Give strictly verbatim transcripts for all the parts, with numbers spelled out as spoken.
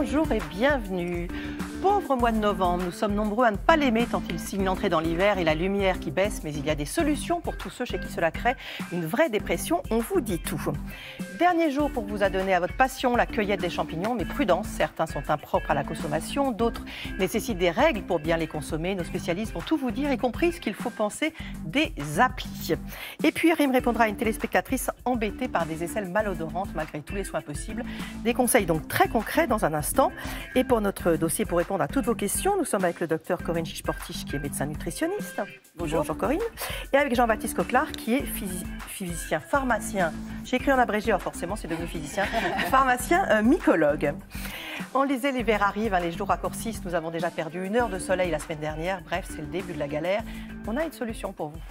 bonjour et bienvenue. Pauvre mois de novembre, nous sommes nombreux à ne pas l'aimer tant il signe l'entrée dans l'hiver et la lumière qui baisse, mais il y a des solutions pour tous ceux chez qui cela crée une vraie dépression, on vous dit tout. Dernier jour pour vous adonner à votre passion, la cueillette des champignons, mais prudence, certains sont impropres à la consommation, d'autres nécessitent des règles pour bien les consommer. Nos spécialistes vont tout vous dire, y compris ce qu'il faut penser des applis. Et puis Rim répondra à une téléspectatrice embêtée par des aisselles malodorantes malgré tous les soins possibles. Des conseils donc très concrets dans un instant. Et pour notre dossier, pour répondre à toutes vos questions, nous sommes avec le docteur Corinne Chiche-Portiche qui est médecin nutritionniste. Bonjour. Bonjour Corinne. Et avec Jean-Baptiste Coquelard qui est phys- physicien, pharmacien. J'ai écrit en abrégé, alors forcément c'est devenu physicien. Pharmacien, euh, mycologue. On le disait, l'hiver arrive, hein, les jours raccourcissent. Nous avons déjà perdu une heure de soleil la semaine dernière. Bref, c'est le début de la galère. On a une solution pour vous.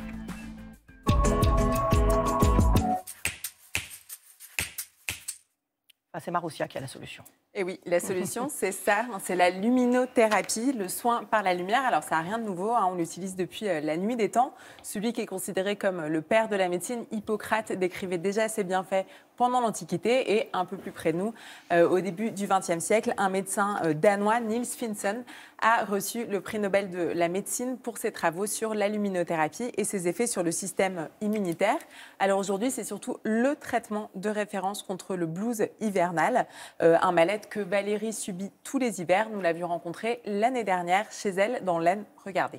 Ah, c'est Maroussia qui a la solution. Et oui, la solution, c'est ça, c'est la luminothérapie, le soin par la lumière. Alors, ça n'a rien de nouveau, hein, on l'utilise depuis la nuit des temps. Celui qui est considéré comme le père de la médecine, Hippocrate, décrivait déjà ses bienfaits pendant l'Antiquité et un peu plus près de nous, euh, au début du vingtième siècle, un médecin euh, danois, Niels Finsen, a reçu le prix Nobel de la médecine pour ses travaux sur la luminothérapie et ses effets sur le système immunitaire. Alors aujourd'hui, c'est surtout le traitement de référence contre le blues hivernal, euh, un mal-être que Valérie subit tous les hivers. Nous l'avions rencontré l'année dernière chez elle dans l'Aisne. Regardez.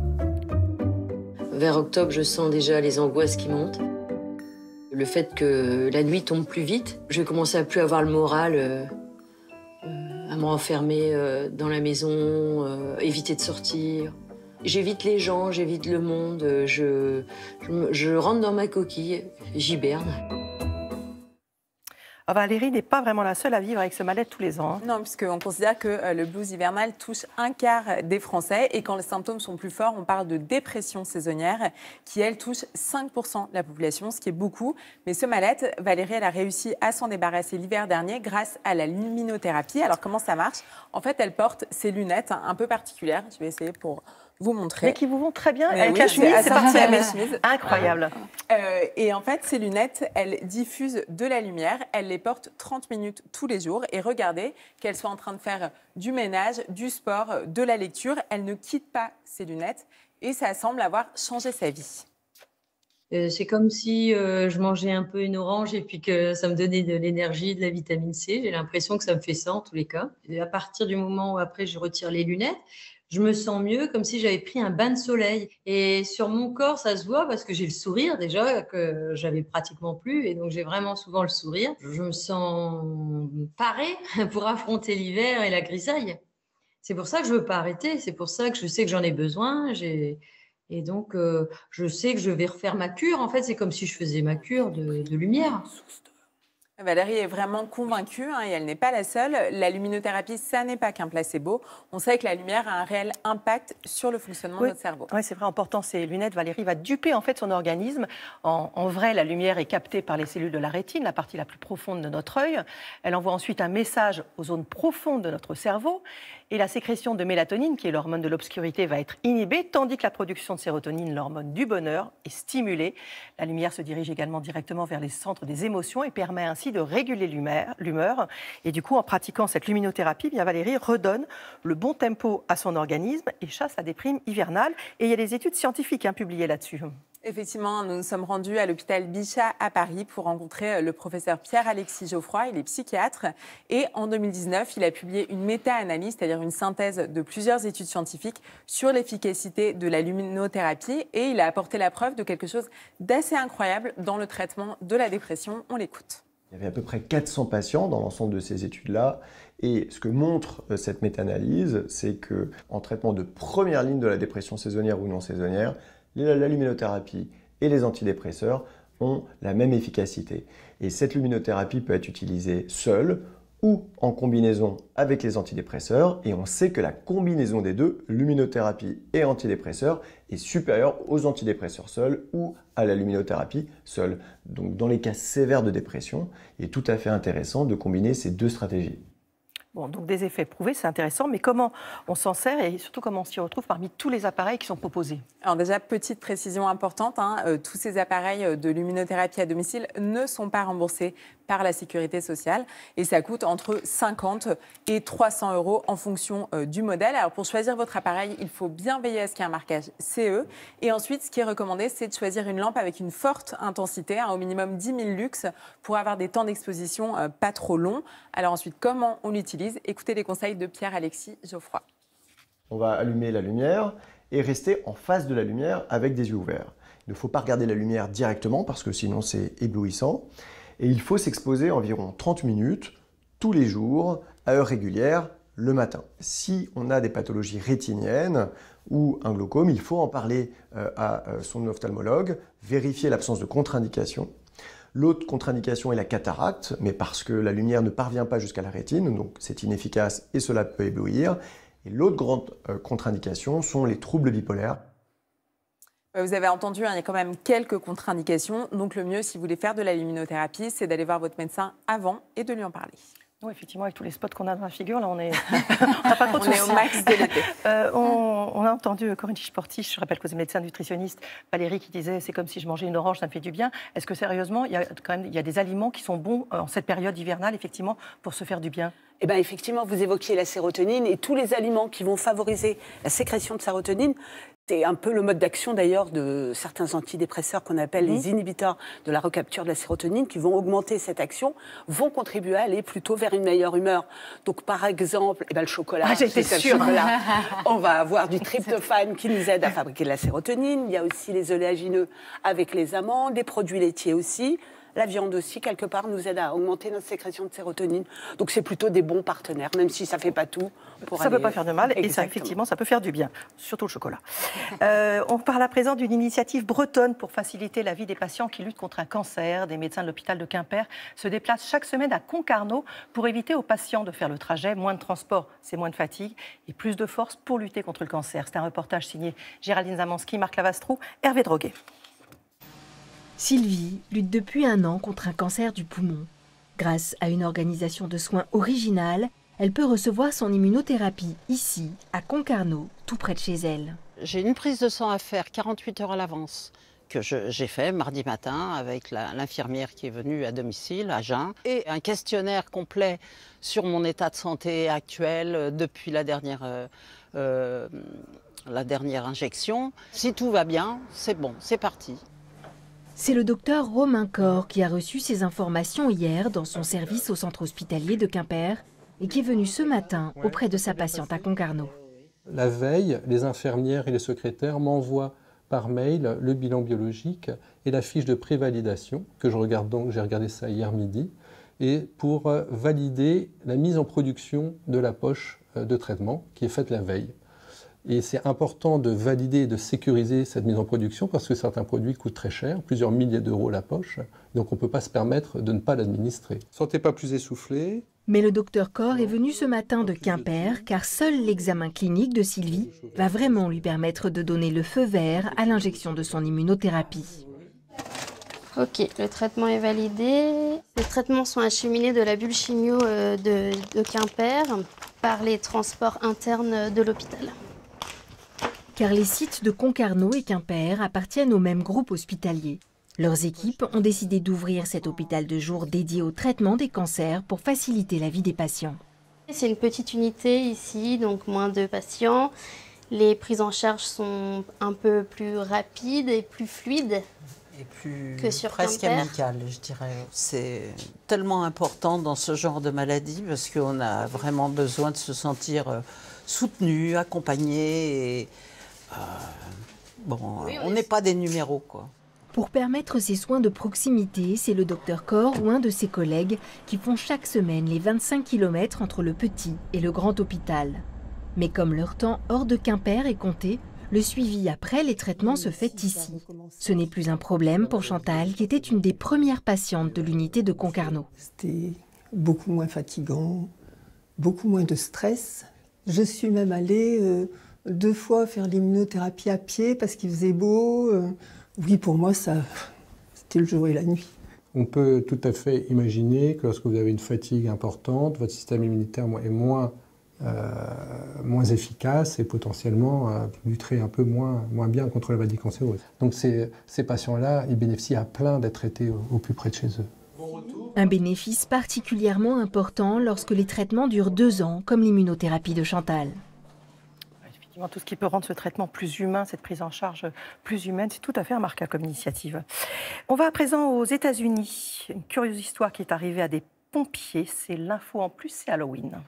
Vers octobre, je sens déjà les angoisses qui montent. Le fait que la nuit tombe plus vite, je vais commencer à plus avoir le moral, euh, euh, à me renfermer euh, dans la maison, euh, éviter de sortir. J'évite les gens, j'évite le monde, je, je, je rentre dans ma coquille, j'hiberne. Ah, Valérie n'est pas vraiment la seule à vivre avec ce mal-être tous les ans. Hein. Non, puisqu'on considère que euh, le blues hivernal touche un quart des Français. Et quand les symptômes sont plus forts, on parle de dépression saisonnière qui, elle, touche cinq pour cent de la population, ce qui est beaucoup. Mais ce mal-être, Valérie, elle a réussi à s'en débarrasser l'hiver dernier grâce à la luminothérapie. Alors, comment ça marche? En fait, elle porte ses lunettes un peu particulières. Je vais essayer pour vous montrer. Mais qui vous vont très bien. Mais avec oui, la chemise, c'est parti avec la chemise. Incroyable. Euh, et en fait, ces lunettes, elles diffusent de la lumière. Elle les porte trente minutes tous les jours. Et regardez qu'elle soit en train de faire du ménage, du sport, de la lecture. Elle ne quitte pas ces lunettes. Et ça semble avoir changé sa vie. Euh, c'est comme si euh, je mangeais un peu une orange et puis que ça me donnait de l'énergie, de la vitamine C. J'ai l'impression que ça me fait ça en tous les cas. Et à partir du moment où après je retire les lunettes, je me sens mieux, comme si j'avais pris un bain de soleil. Et sur mon corps, ça se voit parce que j'ai le sourire déjà, que j'avais pratiquement plus. Et donc, j'ai vraiment souvent le sourire. Je me sens parée pour affronter l'hiver et la grisaille. C'est pour ça que je ne veux pas arrêter. C'est pour ça que je sais que j'en ai besoin. J'ai... Et donc, euh, je sais que je vais refaire ma cure. En fait, c'est comme si je faisais ma cure de, de lumière. Valérie est vraiment convaincue, hein, et elle n'est pas la seule. La luminothérapie, ça n'est pas qu'un placebo. On sait que la lumière a un réel impact sur le fonctionnement oui. de notre cerveau. Oui, c'est vrai. En portant ces lunettes, Valérie va duper en fait son organisme. En, en vrai, la lumière est captée par les cellules de la rétine, la partie la plus profonde de notre œil. Elle envoie ensuite un message aux zones profondes de notre cerveau. Et la sécrétion de mélatonine, qui est l'hormone de l'obscurité, va être inhibée, tandis que la production de sérotonine, l'hormone du bonheur, est stimulée. La lumière se dirige également directement vers les centres des émotions et permet ainsi de réguler l'humeur. Et du coup, en pratiquant cette luminothérapie, bien Valérie redonne le bon tempo à son organisme et chasse la déprime hivernale. Et il y a des études scientifiques hein, publiées là-dessus. Effectivement, nous nous sommes rendus à l'hôpital Bichat à Paris pour rencontrer le professeur Pierre-Alexis Geoffroy, il est psychiatre. Et en deux mille dix-neuf, il a publié une méta-analyse, c'est-à-dire une synthèse de plusieurs études scientifiques sur l'efficacité de la luminothérapie. Et il a apporté la preuve de quelque chose d'assez incroyable dans le traitement de la dépression. On l'écoute. Il y avait à peu près quatre cents patients dans l'ensemble de ces études-là. Et ce que montre cette méta-analyse, c'est qu'en traitement de première ligne de la dépression saisonnière ou non saisonnière, la luminothérapie et les antidépresseurs ont la même efficacité. Et cette luminothérapie peut être utilisée seule ou en combinaison avec les antidépresseurs. Et on sait que la combinaison des deux, luminothérapie et antidépresseurs, est supérieure aux antidépresseurs seuls ou à la luminothérapie seule. Donc dans les cas sévères de dépression, il est tout à fait intéressant de combiner ces deux stratégies. Bon, donc des effets prouvés, c'est intéressant, mais comment on s'en sert et surtout comment on s'y retrouve parmi tous les appareils qui sont proposés? Alors déjà, petite précision importante, hein, euh, tous ces appareils de luminothérapie à domicile ne sont pas remboursés par la Sécurité sociale. Et ça coûte entre cinquante et trois cents euros en fonction euh, du modèle. Alors pour choisir votre appareil, il faut bien veiller à ce qu'il y ait un marquage C E. Et ensuite, ce qui est recommandé, c'est de choisir une lampe avec une forte intensité, hein, au minimum dix mille lux, pour avoir des temps d'exposition euh, pas trop longs. Alors ensuite, comment on l'utilise? Écoutez les conseils de Pierre-Alexis Geoffroy. On va allumer la lumière et rester en face de la lumière avec des yeux ouverts. Il ne faut pas regarder la lumière directement parce que sinon c'est éblouissant. Et il faut s'exposer environ trente minutes tous les jours à heure régulière le matin. Si on a des pathologies rétiniennes ou un glaucome, il faut en parler à son ophtalmologue, vérifier l'absence de contre-indication. L'autre contre-indication est la cataracte, mais parce que la lumière ne parvient pas jusqu'à la rétine, donc c'est inefficace et cela peut éblouir. Et l'autre grande contre-indication sont les troubles bipolaires. Vous avez entendu, hein, il y a quand même quelques contre-indications. Donc le mieux, si vous voulez faire de la luminothérapie, c'est d'aller voir votre médecin avant et de lui en parler. Oui, effectivement, avec tous les spots qu'on a dans la figure, là, on est, on n'a pas trop de on est au max de l'été. Euh, on, on a entendu Corinne Chichportis, je rappelle que vous êtes médecin nutritionniste, Valérie qui disait c'est comme si je mangeais une orange, ça me fait du bien. Est-ce que sérieusement, il y a quand même il y a des aliments qui sont bons en cette période hivernale, effectivement, pour se faire du bien? Eh bien, effectivement, vous évoquiez la sérotonine et tous les aliments qui vont favoriser la sécrétion de sérotonine. C'est un peu le mode d'action d'ailleurs de certains antidépresseurs qu'on appelle mmh. les inhibiteurs de la recapture de la sérotonine qui vont augmenter cette action, vont contribuer à aller plutôt vers une meilleure humeur. Donc par exemple, eh ben, le chocolat, ah, j'étais sûre. Chocolat, on va avoir du tryptophane qui nous aide à fabriquer de la sérotonine. Il y a aussi les oléagineux avec les amandes, les produits laitiers aussi. La viande aussi, quelque part, nous aide à augmenter notre sécrétion de sérotonine. Donc, c'est plutôt des bons partenaires, même si ça ne fait pas tout. Pour ça ne aller... peut pas faire de mal, Exactement. Et ça, effectivement, ça peut faire du bien, surtout le chocolat. euh, on parle à présent d'une initiative bretonne pour faciliter la vie des patients qui luttent contre un cancer. Des médecins de l'hôpital de Quimper se déplacent chaque semaine à Concarneau pour éviter aux patients de faire le trajet. Moins de transport, c'est moins de fatigue et plus de force pour lutter contre le cancer. C'est un reportage signé Géraldine Zamanski, Marc Lavastrou, Hervé Droguet. Sylvie lutte depuis un an contre un cancer du poumon. Grâce à une organisation de soins originale, elle peut recevoir son immunothérapie ici, à Concarneau, tout près de chez elle. J'ai une prise de sang à faire quarante-huit heures à l'avance, que j'ai fait mardi matin avec l'infirmière qui est venue à domicile, à Jeun, et un questionnaire complet sur mon état de santé actuel depuis la dernière, euh, euh, la dernière injection. Si tout va bien, c'est bon, c'est parti. C'est le docteur Romain Cor qui a reçu ces informations hier dans son service au centre hospitalier de Quimper et qui est venu ce matin auprès de sa patiente à Concarneau. La veille, les infirmières et les secrétaires m'envoient par mail le bilan biologique et la fiche de prévalidation, que je regarde donc, j'ai regardé ça hier midi, et pour valider la mise en production de la poche de traitement qui est faite la veille. Et c'est important de valider et de sécuriser cette mise en production parce que certains produits coûtent très cher, plusieurs milliers d'euros la poche, donc on ne peut pas se permettre de ne pas l'administrer. Sentez pas plus essoufflé. Mais le docteur Cor est venu ce matin de Quimper car seul l'examen clinique de Sylvie va vraiment lui permettre de donner le feu vert à l'injection de son immunothérapie. Ok, le traitement est validé. Les traitements sont acheminés de la bulle chimio de, de Quimper par les transports internes de l'hôpital. Car les sites de Concarneau et Quimper appartiennent au même groupe hospitalier. Leurs équipes ont décidé d'ouvrir cet hôpital de jour dédié au traitement des cancers pour faciliter la vie des patients. C'est une petite unité ici, donc moins de patients. Les prises en charge sont un peu plus rapides et plus fluides. Et plus que sur presque Quimper. amical, je dirais. C'est tellement important dans ce genre de maladie parce qu'on a vraiment besoin de se sentir soutenu, accompagné. Et, euh, bon, oui, on n'est pas des numéros, quoi. Pour permettre ces soins de proximité, c'est le docteur Cor ou un de ses collègues qui font chaque semaine les vingt-cinq kilomètres entre le petit et le grand hôpital. Mais comme leur temps hors de Quimper est compté, le suivi après les traitements se fait ici. Ce n'est plus un problème pour Chantal, qui était une des premières patientes de l'unité de Concarneau. C'était beaucoup moins fatigant, beaucoup moins de stress. Je suis même allée euh, deux fois faire l'immunothérapie à pied parce qu'il faisait beau. Euh, oui, pour moi, ça, c'était le jour et la nuit. On peut tout à fait imaginer que lorsque vous avez une fatigue importante, votre système immunitaire est moins Euh, moins efficace et potentiellement euh, lutterait un peu moins, moins bien contre la maladie cancéreuse. Donc ces, ces patients-là, ils bénéficient à plein d'être traités au, au plus près de chez eux. Bon retour. Un bénéfice particulièrement important lorsque les traitements durent deux ans, comme l'immunothérapie de Chantal. Effectivement, tout ce qui peut rendre ce traitement plus humain, cette prise en charge plus humaine, c'est tout à fait remarquable comme initiative. On va à présent aux États-Unis. Une curieuse histoire qui est arrivée à des pompiers. C'est l'info en plus, c'est Halloween.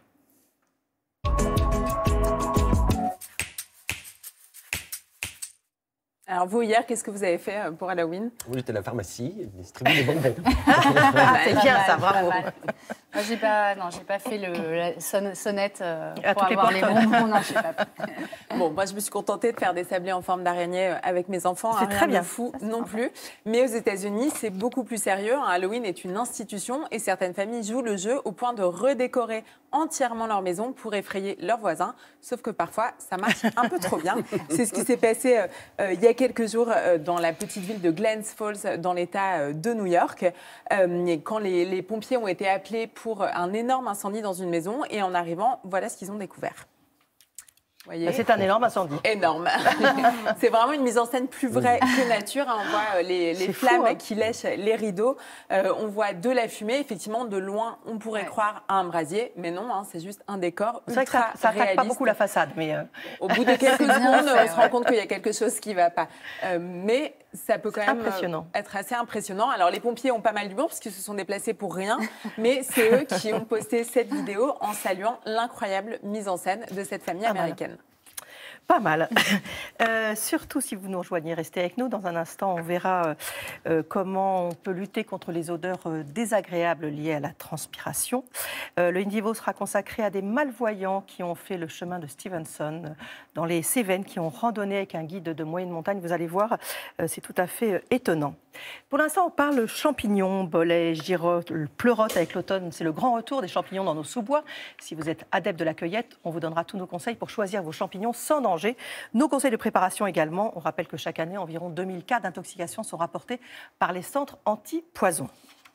Alors vous, hier, qu'est-ce que vous avez fait pour Halloween? Oui, j'étais à la pharmacie, distribuer des bonbons. Ah, c'est bien ça, bravo. Moi, j'ai pas, non, j'ai pas fait le, la son, sonnette euh, à pour avoir les, les bonbons. Non, j'ai pas fait. Bon, moi, je me suis contentée de faire des sablés en forme d'araignée avec mes enfants. C'est hein, très bien. De fou non plus. Mais aux États-Unis, c'est beaucoup plus sérieux. Halloween est une institution et certaines familles jouent le jeu au point de redécorer entièrement leur maison pour effrayer leurs voisins. Sauf que parfois, ça marche un peu trop bien. C'est ce qui s'est passé euh, euh, il y a quelques jours euh, dans la petite ville de Glens Falls, dans l'État euh, de New York, euh, quand les, les pompiers ont été appelés pour un énorme incendie dans une maison. Et en arrivant, voilà ce qu'ils ont découvert. C'est un énorme incendie. Énorme. C'est vraiment une mise en scène plus vraie que nature. Hein. On voit les, les flammes fou, hein. qui lèchent les rideaux. Euh, on voit de la fumée. Effectivement, de loin, on pourrait ouais. croire à un brasier. Mais non, hein, c'est juste un décor ultra réaliste. C'est vrai que ça n'attaque pas beaucoup la façade. Mais euh... Au bout de quelques secondes, on se rend compte qu'il y a quelque chose qui ne va pas. Euh, mais ça peut quand même impressionnant. être assez impressionnant. Alors, les pompiers ont pas mal d'humour parce qu'ils se sont déplacés pour rien. Mais c'est eux qui ont posté cette vidéo en saluant l'incroyable mise en scène de cette famille pas américaine. Mal. Pas mal. Euh, surtout si vous nous rejoignez, restez avec nous. Dans un instant, on verra euh, comment on peut lutter contre les odeurs euh, désagréables liées à la transpiration. Euh, le Indivo sera consacré à des malvoyants qui ont fait le chemin de Stevenson euh, dans les Cévennes, qui ont randonné avec un guide de moyenne montagne. Vous allez voir, euh, c'est tout à fait euh, étonnant. Pour l'instant, on parle champignons, bolets, girolles, pleurotes avec l'automne. C'est le grand retour des champignons dans nos sous-bois. Si vous êtes adepte de la cueillette, on vous donnera tous nos conseils pour choisir vos champignons sans danger. Nos conseils de préparation également. On rappelle que chaque année, environ deux mille cas d'intoxication sont rapportés par les centres anti-poison.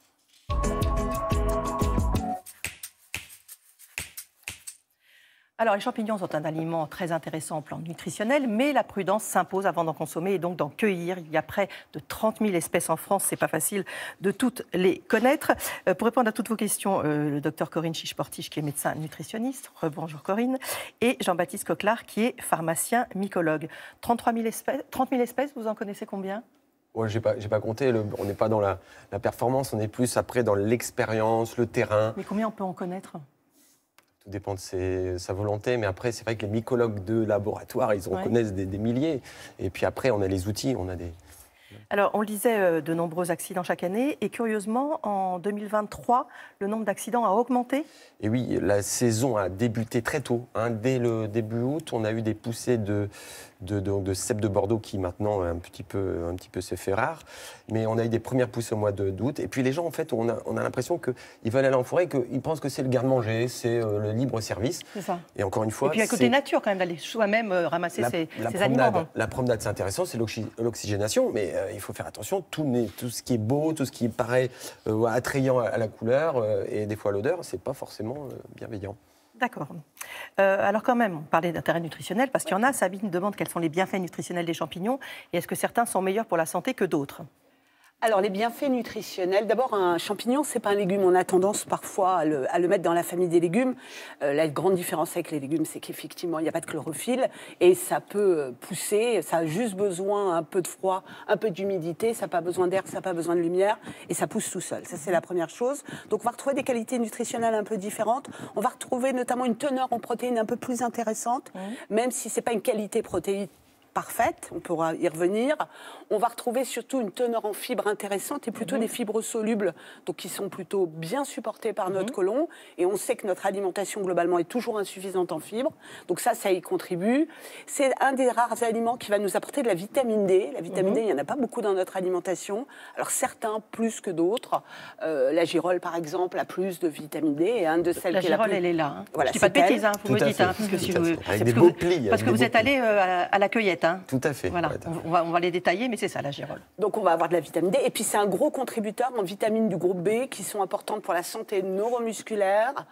Alors, les champignons sont un aliment très intéressant en plan nutritionnel, mais la prudence s'impose avant d'en consommer et donc d'en cueillir. Il y a près de trente mille espèces en France. C'est pas facile de toutes les connaître. Euh, pour répondre à toutes vos questions, euh, le docteur Corinne Chiche-Portiche, qui est médecin nutritionniste. Rebonjour Corinne. Et Jean-Baptiste Coquelard, qui est pharmacien mycologue. trente-trois mille espèces, trente mille espèces, vous en connaissez combien ? Ouais, j'ai pas, j'ai pas compté. Le, on n'est pas dans la, la performance, on est plus après dans l'expérience, le terrain. Mais combien on peut en connaître ? Tout dépend de ses, sa volonté, mais après, c'est vrai que les mycologues de laboratoire, ils en ouais. connaissent des, des milliers. Et puis après, on a les outils, on a des... Alors, on le disait, euh, de nombreux accidents chaque année. Et curieusement, en deux mille vingt-trois, le nombre d'accidents a augmenté. Et oui, la saison a débuté très tôt. Hein. Dès le début août, on a eu des poussées de, de, de, de cèpes de Bordeaux qui maintenant un petit peu, un petit peu se fait rare. Mais on a eu des premières poussées au mois d'août. Et puis les gens, en fait, on a, on a l'impression qu'ils veulent aller en forêt, qu'ils pensent que c'est le garde-manger, c'est euh, le libre service. C'est ça. Et encore une fois... Et puis à côté nature, quand même, d'aller soi-même euh, ramasser la, ses, la ses promenade, aliments. Hein. La promenade, c'est intéressant, c'est l'oxygénation, mais euh, il faut faire attention. Tout, tout ce qui est beau, tout ce qui paraît euh, attrayant à, à la couleur euh, et des fois à l'odeur, c'est pas forcément euh, bienveillant. D'accord. Euh, alors quand même, on parlait d'intérêt nutritionnel, parce qu'il y en a, Sabine demande quels sont les bienfaits nutritionnels des champignons, et est-ce que certains sont meilleurs pour la santé que d'autres ? Alors, les bienfaits nutritionnels, d'abord, un champignon, c'est pas un légume. On a tendance parfois à le, à le mettre dans la famille des légumes. Euh, la grande différence avec les légumes, c'est qu'effectivement, il n'y a pas de chlorophylle et ça peut pousser. Ça a juste besoin un peu de froid, un peu d'humidité. Ça n'a pas besoin d'air, ça n'a pas besoin de lumière et ça pousse tout seul. Ça, c'est la première chose. Donc, on va retrouver des qualités nutritionnelles un peu différentes. On va retrouver notamment une teneur en protéines un peu plus intéressante, mmh. même si ce n'est pas une qualité protéique parfaite, on pourra y revenir. On va retrouver surtout une teneur en fibres intéressante et plutôt mmh. des fibres solubles, donc qui sont plutôt bien supportées par notre mmh. côlon. Et on sait que notre alimentation globalement est toujours insuffisante en fibres, donc ça, ça y contribue. C'est un des rares aliments qui va nous apporter de la vitamine D. La vitamine mmh. D, il n'y en a pas beaucoup dans notre alimentation. Alors certains plus que d'autres. Euh, la girole, par exemple, a plus de vitamine D et un de celles la qui girole, la plus... elle est là. Hein. Voilà, je ne dis pas de bêtises, hein, vous Tout me dites, hein, parce que si je... Avec des beaux plis. Parce que vous êtes allé euh, à, la, à la cueillette. Hein. Tout à fait. Voilà, ouais, on, va, on va les détailler, mais c'est ça, la girole. Donc on va avoir de la vitamine D. Et puis c'est un gros contributeur en vitamines du groupe B qui sont importantes pour la santé neuromusculaire,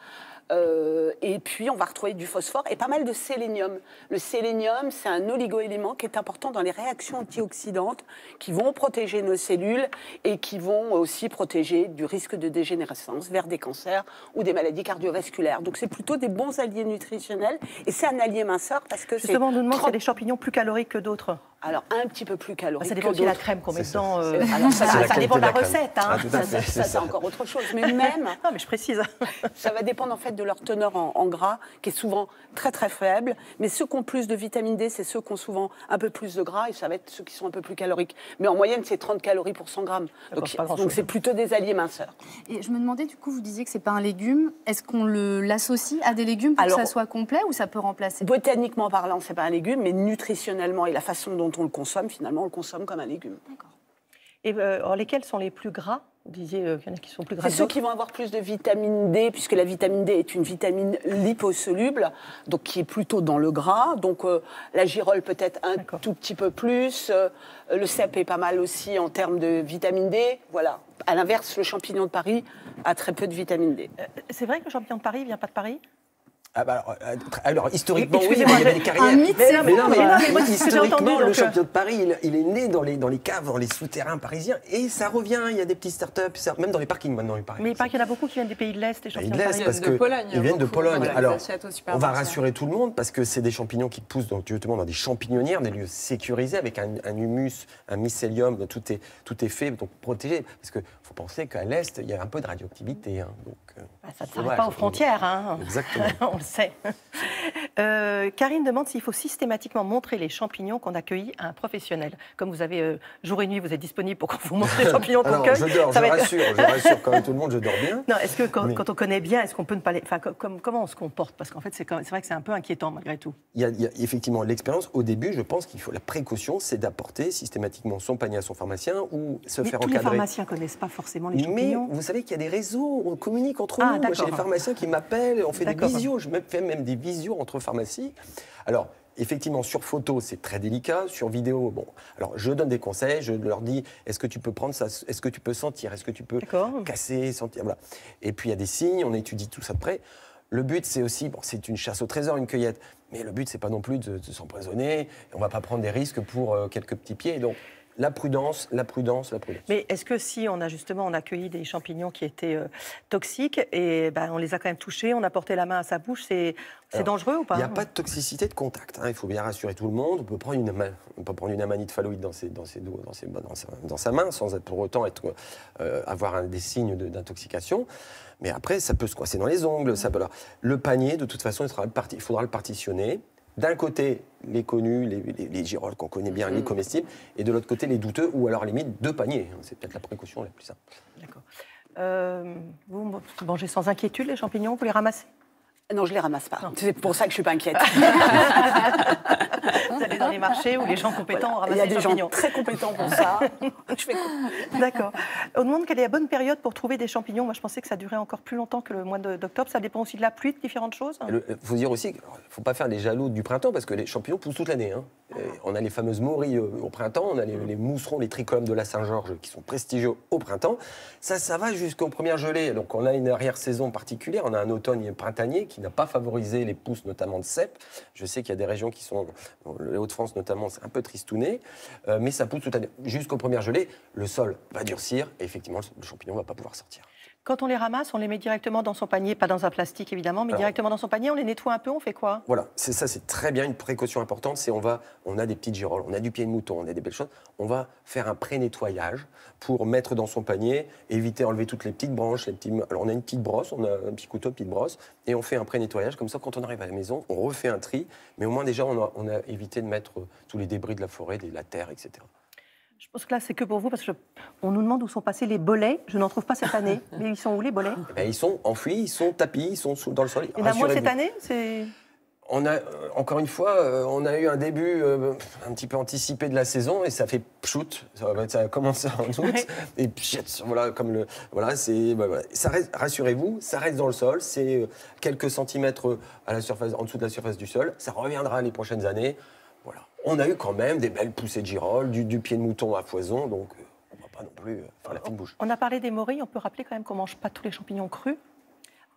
Euh, et puis, on va retrouver du phosphore et pas mal de sélénium. Le sélénium, c'est un oligo-élément qui est important dans les réactions antioxydantes qui vont protéger nos cellules et qui vont aussi protéger du risque de dégénérescence vers des cancers ou des maladies cardiovasculaires. Donc, c'est plutôt des bons alliés nutritionnels et c'est un allié minceur parce que c'est... Justement, on nous demande s'il y a des champignons plus caloriques que d'autres. Alors, un petit peu plus calorique. Ça dépend aussi de la crème qu'on met dedans. Euh... Alors, ça, ça, ça dépend de la, la recette. Hein. Ah, tout à ça, fait, ça, c'est encore autre chose. Mais même, non, mais je précise. ça va dépendre en fait de leur teneur en, en gras, qui est souvent très très faible. Mais ceux qui ont plus de vitamine D, c'est ceux qui ont souvent un peu plus de gras, et ça va être ceux qui sont un peu plus caloriques. Mais en moyenne, c'est trente calories pour cent grammes. Donc, donc c'est plutôt des alliés minceurs. Et je me demandais, du coup, vous disiez que c'est pas un légume. Est-ce qu'on l'associe à des légumes pour Alors, que ça soit complet ou ça peut remplacer? Botaniquement parlant, c'est pas un légume, mais nutritionnellement et la façon dont on le consomme, finalement, on le consomme comme un légume. D'accord. Et euh, alors, lesquels sont les plus gras? Vous disiez euh, qu'il y en a qui sont plus gras. C'est ceux qui vont avoir plus de vitamine D, puisque la vitamine D est une vitamine liposoluble, donc qui est plutôt dans le gras. Donc euh, la girole peut-être un tout petit peu plus. Euh, le cèpe est pas mal aussi en termes de vitamine D. Voilà. À l'inverse, le champignon de Paris a très peu de vitamine D. Euh, c'est vrai que le champignon de Paris ne vient pas de Paris? Ah bah alors, euh, alors, historiquement, oui, il y Excusez-moi, avait des carrières. un mythe, mais, c'est mais non, mais, non, mais moi, oui, c'est ce que j'ai entendu, historiquement, le donc, champion de Paris, il, il est né dans les, dans les caves, dans les souterrains parisiens, et ça revient. Il y a des petites start-up, ça- même dans les parkings maintenant, il paraît. Mais il paraît qu'il y en a beaucoup qui viennent des pays de l'Est, des Ils champignons de laissent Paris. parce de que Pologne, ils viennent de beaucoup, Pologne. voilà, Alors, ils achètent au on va supermarché. rassurer tout le monde parce que c'est des champignons qui poussent donc, justement dans des champignonnières, des lieux sécurisés avec un, un humus, un mycélium, donc tout est tout est fait donc protégé. Parce que faut penser qu'à l'est il y a un peu de radioactivité. Hein, donc euh, Bah, ça ne c'est s'arrête dommage. pas aux frontières. Hein. Exactement. On le sait. Euh, Karine demande s'il faut systématiquement montrer les champignons qu'on accueille à un professionnel. Comme vous avez euh, jour et nuit, vous êtes disponible pour qu'on vous montre les champignons qu'on Alors, cueille. je dors, Ça je va être- rassure, je rassure quand même tout le monde, je dors bien. Non, est-ce que quand, Mais- quand on connaît bien, est-ce qu'on peut ne pas les... Enfin, com- comme- comment on se comporte? Parce qu'en fait, c'est quand même- c'est vrai que c'est un peu inquiétant malgré tout. Il y, a, il y a effectivement l'expérience. Au début, je pense qu'il faut la précaution, c'est d'apporter systématiquement son panier à son pharmacien ou se Mais faire tous les encadrer. pharmaciens ne connaissent pas forcément les Mais champignons. vous savez qu'il y a des réseaux, on communique entre Ah, nous. Moi, j'ai d'accord. des pharmaciens qui m'appellent, on fait des D'accord. visios, je fais même des visios entre pharmacies. Alors, effectivement, sur photo, c'est très délicat. Sur vidéo, bon. Alors, je donne des conseils, je leur dis, est-ce que tu peux prendre ça, est-ce que tu peux sentir, est-ce que tu peux D'accord. casser, sentir, voilà. Et puis, il y a des signes, on étudie tout ça de près. Le but, c'est aussi, bon, c'est une chasse au trésor, une cueillette. Mais le but, c'est pas non plus de, de s'empoisonner. On va pas prendre des risques pour euh, quelques petits pieds. Donc, la prudence, la prudence, la prudence. Mais est-ce que si on a justement on a accueilli des champignons qui étaient euh, toxiques et ben, on les a quand même touchés, on a porté la main à sa bouche, c'est c'est Alors, dangereux ou pas? Il n'y a pas de toxicité de contact. Hein, il faut bien rassurer tout le monde. On peut prendre une, ama- on peut prendre une amanite phalloïde dans, ses, dans, ses doigts, dans, ses- dans, sa, dans sa main sans être pour autant être, euh, avoir un, des signes de- d'intoxication. Mais après, ça peut se coincer dans les ongles. Ça peut, alors, le panier, de toute façon, il, sera le parti- il faudra le partitionner. D'un côté, les connus, les, les, les girolles qu'on connaît bien, les comestibles, et de l'autre côté, les douteux, ou alors à la limite, deux paniers. C'est peut-être la précaution la plus simple. D'accord. Euh, vous mangez sans inquiétude les champignons, vous les ramassez? Non, je les ramasse pas. Non. C'est pour ça que je suis pas inquiète. Vous allez dans les marchés où les gens compétents Voilà. ramassent Il y a les des champignons. gens très compétents pour ça. Je fais quoi? D'accord. On demande quelle est la bonne période pour trouver des champignons. Moi, je pensais que ça durait encore plus longtemps que le mois de- d'octobre. Ça dépend aussi de la pluie, de différentes choses. Il faut dire aussi qu'il ne faut pas faire les jaloux du printemps parce que les champignons poussent toute l'année. Hein. Et on a les fameuses morilles euh, au printemps, on a les, les mousserons, les trichomes de la Saint-Georges qui sont prestigieux au printemps. Ça, ça va jusqu'aux premières gelées. Donc on a une arrière-saison particulière, on a un automne printanier qui n'a pas favorisé les pousses notamment de cèpes. Je sais qu'il y a des régions qui sont, les Hauts-de-France notamment, c'est un peu tristouné, euh, mais ça pousse toute l'année. Jusqu'aux premières gelées, le sol va durcir et effectivement le champignon ne va pas pouvoir sortir. Quand on les ramasse, on les met directement dans son panier, pas dans un plastique évidemment, mais Alors, directement dans son panier, on les nettoie un peu, on fait quoi? Voilà, c'est ça, c'est très bien. Une précaution importante, c'est on va, on a des petites girolles, on a du pied de mouton, on a des belles choses. On va faire un pré-nettoyage pour mettre dans son panier, éviter enlever toutes les petites branches, les petits. Alors on a une petite brosse, on a un petit couteau, une petite brosse, et on fait un pré-nettoyage. Comme ça, quand on arrive à la maison, on refait un tri, mais au moins déjà on a, on a évité de mettre tous les débris de la forêt, de la terre, et cetera. Je pense que là, c'est que pour vous, parce qu'on nous demande où sont passés les bolets. Je n'en trouve pas cette année. Mais ils sont où, les bolets? Eh ben, ils sont enfouis, ils sont tapis, ils sont sous- dans le sol. Il y en a moins cette Rassurez-vous. année c'est... On a, euh, encore une fois, euh, on a eu un début euh, un petit peu anticipé de la saison et ça fait pchout, ça, va- ça a commencé en août Ouais. et pchit, voilà, comme le, voilà, c'est, bah, voilà. Ça reste, rassurez-vous, ça reste dans le sol, c'est euh, quelques centimètres à la surface, en dessous de la surface du sol, ça reviendra les prochaines années. Voilà, on a eu quand même des belles poussées de girolles, du, du pied de mouton à foison, donc euh, on va pas non plus euh, faire la fine bouche. On a parlé des morilles, on peut rappeler quand même qu'on ne mange pas tous les champignons crus.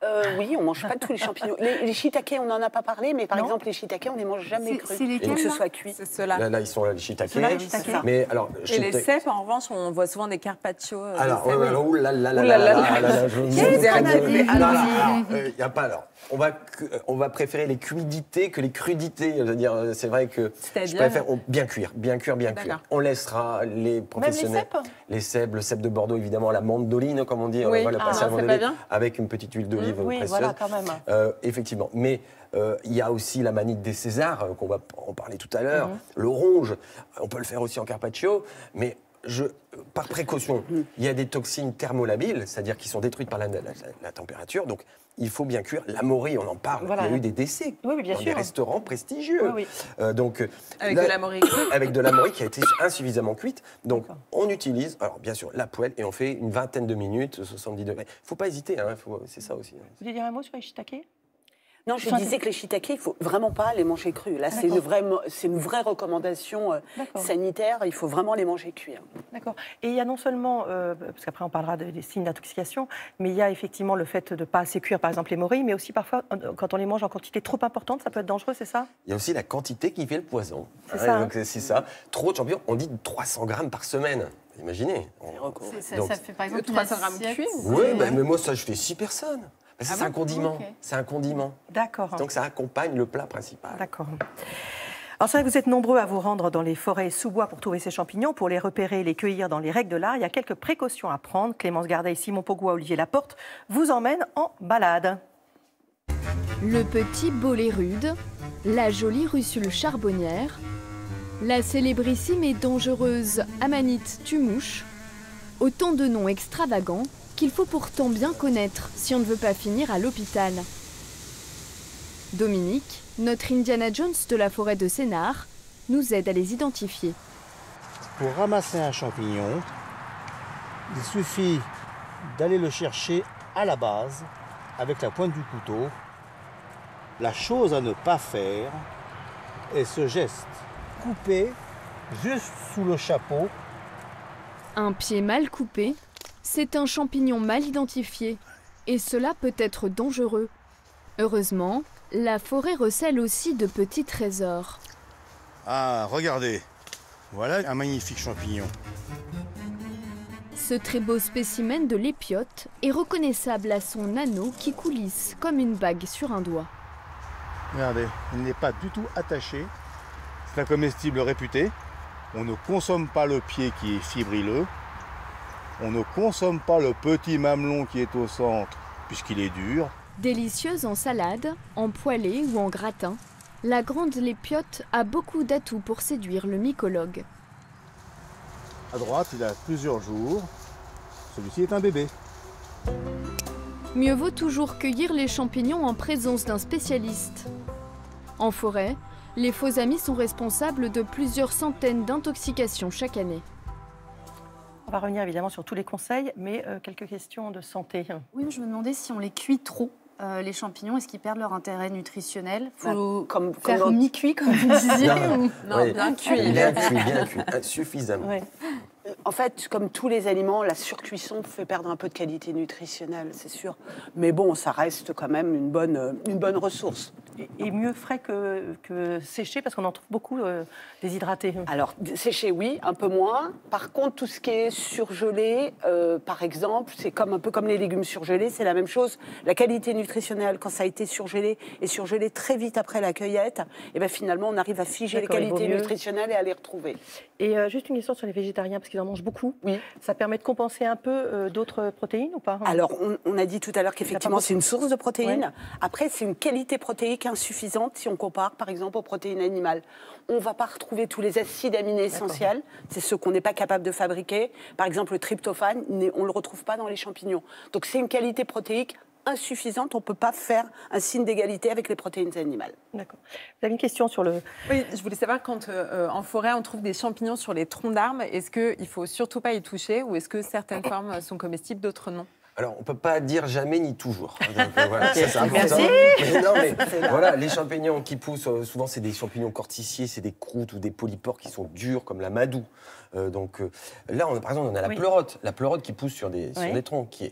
Euh, oui, on ne mange pas tous les champignons. Les, les shiitakes, on n'en a pas parlé, mais par Non. exemple, les shiitakes, on ne les mange jamais C'est- crus. c'est lesquels, Et que ce là soit cuit. C'est ceux-là. Là, là, ils sont là, les shiitakes. Ceux-là, les shiitakes. Mais alors, Et les shiitake- cèpes, en revanche, on voit souvent des carpaccio. euh, Alors, des ouais, cèpes. ouais, alors, ouh là là là Ouh là là là là là là là, je vous Quel dis- est ton avis Non, non, Allons-y. alors, euh, y a pas alors. On va, cu- on va préférer les cuidités que les crudités. Je veux dire, euh, c'est vrai que je C'est-à-dire préfère on- bien cuire, bien cuire, bien cuire. D'accord. On laissera les professionnels. cèpes Les cèpes, le cèpe de Bordeaux, évidemment, la mandoline, comme on dit. Oui. Voilà, Ah, passer non, avant c'est de pas lait, bien avec une petite huile d'olive Oui, précieuse. voilà, quand même. Euh, effectivement. Mais euh, il y a aussi la manite des Césars, euh, qu'on va en parler tout à l'heure. Mhm. Le ronge, on peut le faire aussi en carpaccio, mais je, par précaution, il y a des toxines thermolabiles, c'est-à-dire qui sont détruites par la, la- la- la température. Donc, il faut bien cuire. La morue, on en parle. Voilà. Il y a eu des décès Oui, oui, bien dans sûr. des restaurants prestigieux. Oui, oui. Euh, donc, euh, Avec là- de la morue. avec de la morue qui a été insuffisamment cuite. Donc, D'accord. on utilise, alors bien sûr, la poêle et on fait une vingtaine de minutes, soixante-dix degrés. Il ne faut pas hésiter, hein, faut- c'est ça aussi. Vous voulez dire un mot sur les shiitakes? Non, je Enfin, disais que les shiitakes, il ne faut vraiment pas les manger crus. Là, c'est D'accord. une, vraie mo- c'est une vraie recommandation euh, D'accord. sanitaire. Il faut vraiment les manger cuits. hein. D'accord. Et il y a non seulement, euh, parce qu'après on parlera de- des signes d'intoxication, mais il y a effectivement le fait de ne pas assez cuire, par exemple, les morilles, mais aussi parfois, euh, quand on les mange en quantité trop importante, ça peut être dangereux, c'est ça? Il y a aussi la quantité qui fait le poison. C'est ça, donc, c'est ça. Trop de champignons, on dit trois cents grammes par semaine. Imaginez. On- C'est- Ça, Donc- ça fait par exemple trois cents une grammes assiette. cuits ou- Oui, Ouais. bah, mais moi, ça, je fais six personnes. Bah, ça, Ah c'est un bon condiment. Ok. C'est un condiment. D'accord. Donc, ça accompagne le plat principal. D'accord. Alors c'est vrai que vous êtes nombreux à vous rendre dans les forêts sous-bois pour trouver ces champignons, pour les repérer et les cueillir dans les règles de l'art. Il y a quelques précautions à prendre. Clémence Gardet, Simon Pogua, Olivier Laporte vous emmènent en balade. Le petit bolet rude, la jolie russule charbonnière, la célébrissime et dangereuse amanite tumouche, autant de noms extravagants qu'il faut pourtant bien connaître si on ne veut pas finir à l'hôpital. Dominique, notre Indiana Jones de la forêt de Sénart, nous aide à les identifier. Pour ramasser un champignon, il suffit d'aller le chercher à la base avec la pointe du couteau. La chose à ne pas faire est ce geste. Couper juste sous le chapeau. Un pied mal coupé, c'est un champignon mal identifié, et cela peut être dangereux. Heureusement, la forêt recèle aussi de petits trésors. Ah, regardez, voilà un magnifique champignon. Ce très beau spécimen de l'épiote est reconnaissable à son anneau qui coulisse comme une bague sur un doigt. Regardez, il n'est pas du tout attaché. C'est un comestible réputé. On ne consomme pas le pied qui est fibrileux. On ne consomme pas le petit mamelon qui est au centre puisqu'il est dur. Délicieuse en salade, en poêlée ou en gratin, la grande lépiote a beaucoup d'atouts pour séduire le mycologue. À droite, il a plusieurs jours. Celui-ci est un bébé. Mieux vaut toujours cueillir les champignons en présence d'un spécialiste. En forêt, les faux amis sont responsables de plusieurs centaines d'intoxications chaque année. On va revenir évidemment sur tous les conseils, mais euh, quelques questions de santé. Oui, mais je me demandais si on les cuit trop, euh, les champignons, est-ce qu'ils perdent leur intérêt nutritionnel? Faut Ah, comme, faire comme- mi-cuit, comme vous disiez ou... Non, Oui. bien cuit. Bien cuit, bien cuit. Ah, suffisamment. Ouais. En fait, comme tous les aliments, la surcuisson fait perdre un peu de qualité nutritionnelle, c'est sûr. Mais bon, ça reste quand même une bonne, euh, une bonne ressource. Et, et mieux frais que, que séché, parce qu'on en trouve beaucoup euh, déshydratés. Alors, séché, oui, un peu moins. Par contre, tout ce qui est surgelé, euh, par exemple, c'est comme, un peu comme les légumes surgelés, c'est la même chose. La qualité nutritionnelle, quand ça a été surgelé, et surgelé très vite après la cueillette, et ben finalement, on arrive à figer les D'accord, il vaut qualités mieux. nutritionnelles et à les retrouver. Et euh, juste une question sur les végétariens, parce qu'ils en mangent beaucoup. Oui. Ça permet de compenser un peu euh, d'autres protéines ou pas? Alors, on, on a dit tout à l'heure qu'effectivement, c'est une source de protéines. Ouais. Après, c'est une qualité protéique insuffisante si on compare, par exemple, aux protéines animales. On ne va pas retrouver tous les acides aminés essentiels. C'est ceux qu'on n'est pas capable de fabriquer. Par exemple, le tryptophane, on ne le retrouve pas dans les champignons. Donc, c'est une qualité protéique insuffisante. On ne peut pas faire un signe d'égalité avec les protéines animales. D'accord. Vous avez une question sur le... Oui, je voulais savoir, quand euh, en forêt, on trouve des champignons sur les troncs d'arbres, est-ce qu'il ne faut surtout pas y toucher ou est-ce que certaines formes sont comestibles, d'autres non? Alors, on ne peut pas dire jamais ni toujours. Donc, euh, voilà, Ok, ça, c'est important. merci. Mais non, mais voilà, les champignons qui poussent, euh, souvent, c'est des champignons corticiers, c'est des croûtes ou des polypores qui sont durs, comme la madoue. Euh, donc euh, là, on a, par exemple, on a la Oui. pleurote. La pleurote qui pousse sur des, sur Oui. des troncs, qui est, alors, elle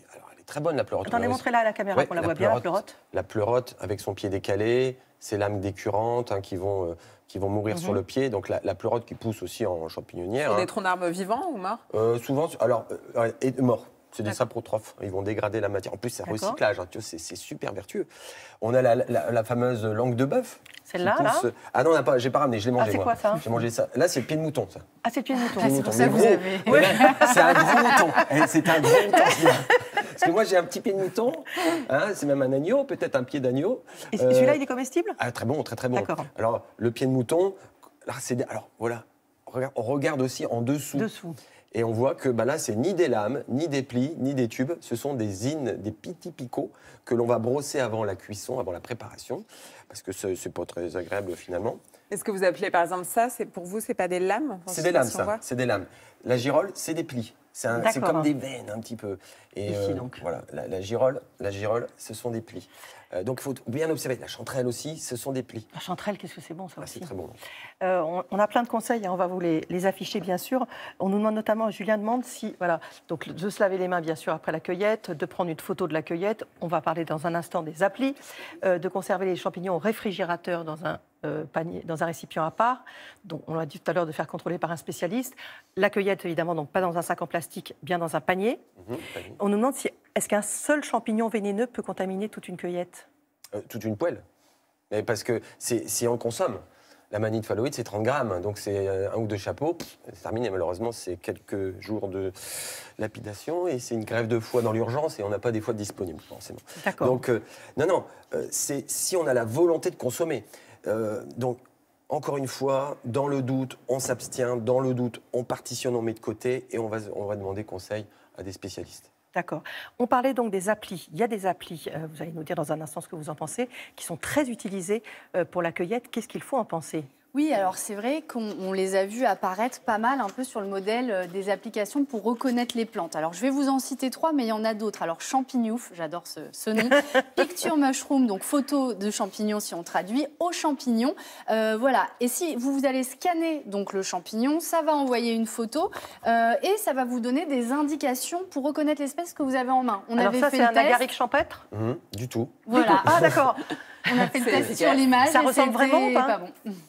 est très bonne la pleurote. Attendez, montrez-la à la caméra, ouais, qu'on la, la voit bien, la pleurote. La pleurote avec son pied décalé, ses lames décurrentes hein, qui, vont, euh, qui vont mourir mm-hmm. sur le pied. Donc la, la pleurote qui pousse aussi en champignonnière. Sur hein. des troncs d'arbres vivants ou morts euh, Souvent, alors, euh, et, morts. C'est des saprotrophes, ils vont dégrader la matière. En plus, c'est un recyclage, hein, c'est super vertueux. On a la, la, la fameuse langue de bœuf. Celle-là, là Ah non, j'ai pas ramené, je l'ai mangé. Ah, c'est quoi ça? J'ai mangé ça. Là, c'est le pied de mouton, ça. Ah, c'est le pied de mouton. Ah, c'est pour ça que vous avez... Ouais. C'est un gros mouton. C'est un gros mouton. Parce que moi, j'ai un petit pied de mouton. Hein, c'est même un agneau, peut-être un pied d'agneau. Et euh... celui-là, il est comestible? Ah, très bon, très très bon. Alors, le pied de mouton, là, c'est... Alors, voilà. On regarde aussi en dessous. Dessous. Et on voit que bah là, c'est ni des lames, ni des plis, ni des tubes. Ce sont des ines, des petits picots que l'on va brosser avant la cuisson, avant la préparation, parce que ce n'est pas très agréable finalement. Est-ce que vous appelez par exemple ça, pour vous, c'est pas des lames? C'est des lames, ça. C'est des lames. La girole, c'est des plis. C'est comme des veines un petit peu. Et Ici, euh, donc. Voilà, la, la, girole, la girole, ce sont des plis. Euh, donc il faut bien observer. La chanterelle aussi, ce sont des plis. La chanterelle, qu'est-ce que c'est bon ça ah, aussi. C'est très bon. Euh, on, on a plein de conseils, hein, on va vous les, les afficher bien sûr. On nous demande notamment, Julien demande si, voilà, donc de se laver les mains bien sûr après la cueillette, de prendre une photo de la cueillette. On va parler dans un instant des applis, euh, de conserver les champignons au réfrigérateur dans un Euh, panier, dans un récipient à part, dont on l'a dit tout à l'heure de faire contrôler par un spécialiste. La cueillette, évidemment, donc pas dans un sac en plastique, bien dans un panier. Mmh, panier. On nous demande si est-ce qu'un seul champignon vénéneux peut contaminer toute une cueillette? euh, Toute une poêle. Mais parce que si on le consomme, la manite phalloïde, c'est trente grammes, donc c'est un ou deux chapeaux, c'est terminé. Malheureusement, c'est quelques jours de lapidation et c'est une grève de foie dans l'urgence et on n'a pas des foies disponibles, forcément. D'accord. Donc, euh, non, non, euh, c'est si on a la volonté de consommer. Euh, donc, encore une fois, dans le doute, on s'abstient. Dans le doute, on partitionne, on met de côté et on va, on va demander conseil à des spécialistes. D'accord. On parlait donc des applis. Il y a des applis, euh, vous allez nous dire dans un instant ce que vous en pensez, qui sont très utilisées euh, pour la cueillette. Qu'est-ce qu'il faut en penser ? Oui, alors c'est vrai qu'on les a vus apparaître pas mal un peu sur le modèle des applications pour reconnaître les plantes. Alors je vais vous en citer trois, mais il y en a d'autres. Alors Champignouf, j'adore ce, ce nom. Picture Mushroom, donc photo de champignons si on traduit, au champignon. Euh, voilà, et si vous, vous allez scanner donc, le champignon, ça va envoyer une photo euh, et ça va vous donner des indications pour reconnaître l'espèce que vous avez en main. On alors avait ça, fait c'est le un test. agaric champêtre ? Mmh, Du tout. Voilà. Ah d'accord. On a fait le test sur l'image. Ça ressemble vraiment ou pas, pas bon.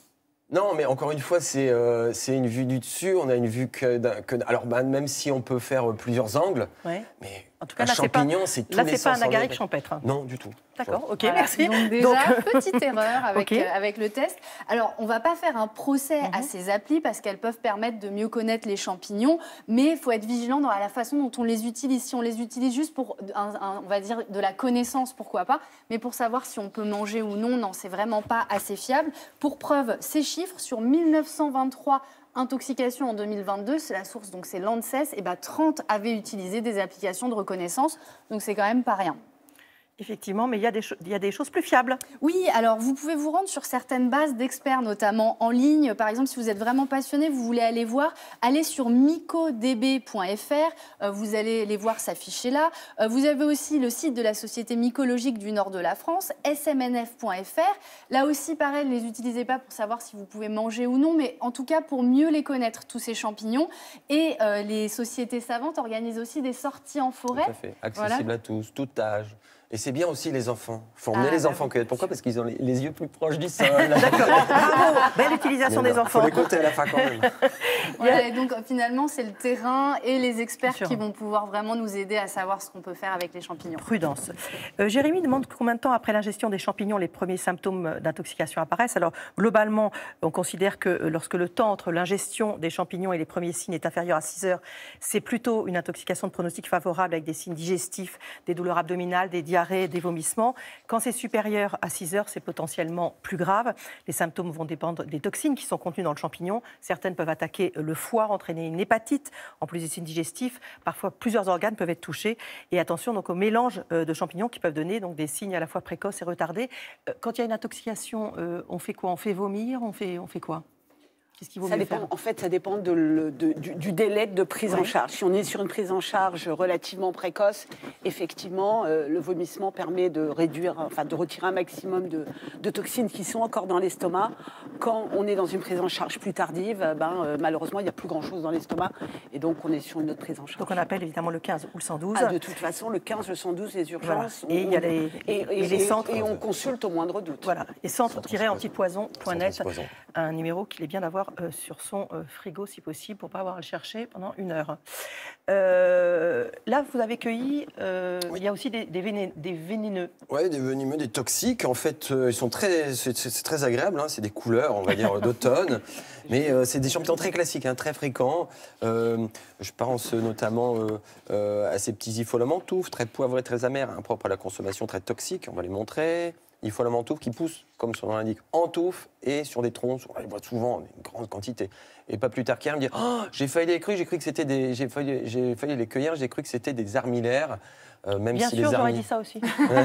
Non, mais encore une fois, c'est euh, une vue du dessus. On a une vue que... que alors, bah, même si on peut faire plusieurs angles, ouais. mais en tout cas, un là, champignon, c'est tous là, les c'est pas un agaric est... champêtre. Non, du tout. D'accord, ok, voilà. merci. Donc déjà, donc... petite erreur avec, okay. euh, avec le test. Alors, on ne va pas faire un procès mm-hmm. à ces applis parce qu'elles peuvent permettre de mieux connaître les champignons, mais il faut être vigilant dans la façon dont on les utilise. Si on les utilise juste pour, un, un, on va dire, de la connaissance, pourquoi pas, mais pour savoir si on peut manger ou non, non, c'est vraiment pas assez fiable. Pour preuve, ces chiffres, sur mille neuf cent vingt-trois intoxication en deux mille vingt-deux, c'est la source, donc c'est l'ANSES, et ben trente avaient utilisé des applications de reconnaissance, donc c'est quand même pas rien. Effectivement, mais il y, a des il y a des choses plus fiables. Oui, alors vous pouvez vous rendre sur certaines bases d'experts, notamment en ligne. Par exemple, si vous êtes vraiment passionné, vous voulez aller voir, allez sur mycodb point f r, euh, vous allez les voir s'afficher là. Euh, vous avez aussi le site de la Société mycologique du Nord de la France, s m n f point f r. Là aussi, pareil, ne les utilisez pas pour savoir si vous pouvez manger ou non, mais en tout cas pour mieux les connaître, tous ces champignons. Et euh, les sociétés savantes organisent aussi des sorties en forêt. Tout à fait, accessible voilà. à tous, tout âge. Et c'est bien aussi les enfants. Il faut emmener ah, les bah enfants oui. cueillir. Pourquoi ? Parce qu'ils ont les, les yeux plus proches du sol. D'accord. Bravo. Belle utilisation Mais des non, enfants. Il faut les compter à la fin quand même. Voilà, et donc finalement, c'est le terrain et les experts qui vont pouvoir vraiment nous aider à savoir ce qu'on peut faire avec les champignons. Prudence. Euh, Jérémy demande combien de temps après l'ingestion des champignons les premiers symptômes d'intoxication apparaissent. Alors globalement, on considère que lorsque le temps entre l'ingestion des champignons et les premiers signes est inférieur à six heures, c'est plutôt une intoxication de pronostic favorable avec des signes digestifs, des douleurs abdominales, des diarrhées, des vomissements. Quand c'est supérieur à six heures, c'est potentiellement plus grave. Les symptômes vont dépendre des toxines qui sont contenues dans le champignon. Certaines peuvent attaquer le foie, entraîner une hépatite, en plus des signes digestifs. Parfois, plusieurs organes peuvent être touchés. Et attention donc, au mélange de champignons qui peuvent donner donc, des signes à la fois précoces et retardés. Quand il y a une intoxication, on fait quoi ? On fait vomir ? On fait, on fait quoi ? Qu'est-ce qu'il vaut ça mieux dépend, faire? En fait, ça dépend de le, de, du, du délai de prise Oui. en charge. Si on est sur une prise en charge relativement précoce, effectivement, euh, le vomissement permet de réduire, enfin, de retirer un maximum de, de toxines qui sont encore dans l'estomac. Quand on est dans une prise en charge plus tardive, ben, euh, malheureusement, il n'y a plus grand-chose dans l'estomac. Et donc, on est sur une autre prise en charge. Donc on appelle évidemment le quinze ou le cent douze. Ah, de toute façon, le quinze, le cent douze, les urgences. Voilà. Et il y a les, et, et, et les centres. Et on consulte au moindre doute. Voilà. Et centre-antipoison point net, Centre antipoison. un numéro qu'il est bien d'avoir euh, sur son euh, frigo si possible pour ne pas avoir à le chercher pendant une heure. Euh, là, vous avez cueilli, euh, Oui. il y a aussi des, des, véné- des vénéneux. Oui, des venimeux, des toxiques. En fait, euh, ils sont très, c'est, c'est très agréable. Hein, c'est des couleurs, on va dire, d'automne. Mais euh, c'est des champignons très classiques, hein, très fréquents. Euh, je pense notamment euh, euh, à ces petits ipholamantoufs, très poivrés, très amers, impropres à la consommation, très toxiques. On va les montrer. Ipholamantoufs qui poussent, comme son nom l'indique, en touffe et sur des troncs. On les voit souvent, une grande quantité. Et pas plus tard qu'hier, il me dit oh, j'ai failli les cueillir, j'ai cru que c'était des, j'ai failli, j'ai failli les cueillir, j'ai cru que c'était des armillaires. Euh, même Bien si sûr, les j'aurais armi- dit ça aussi.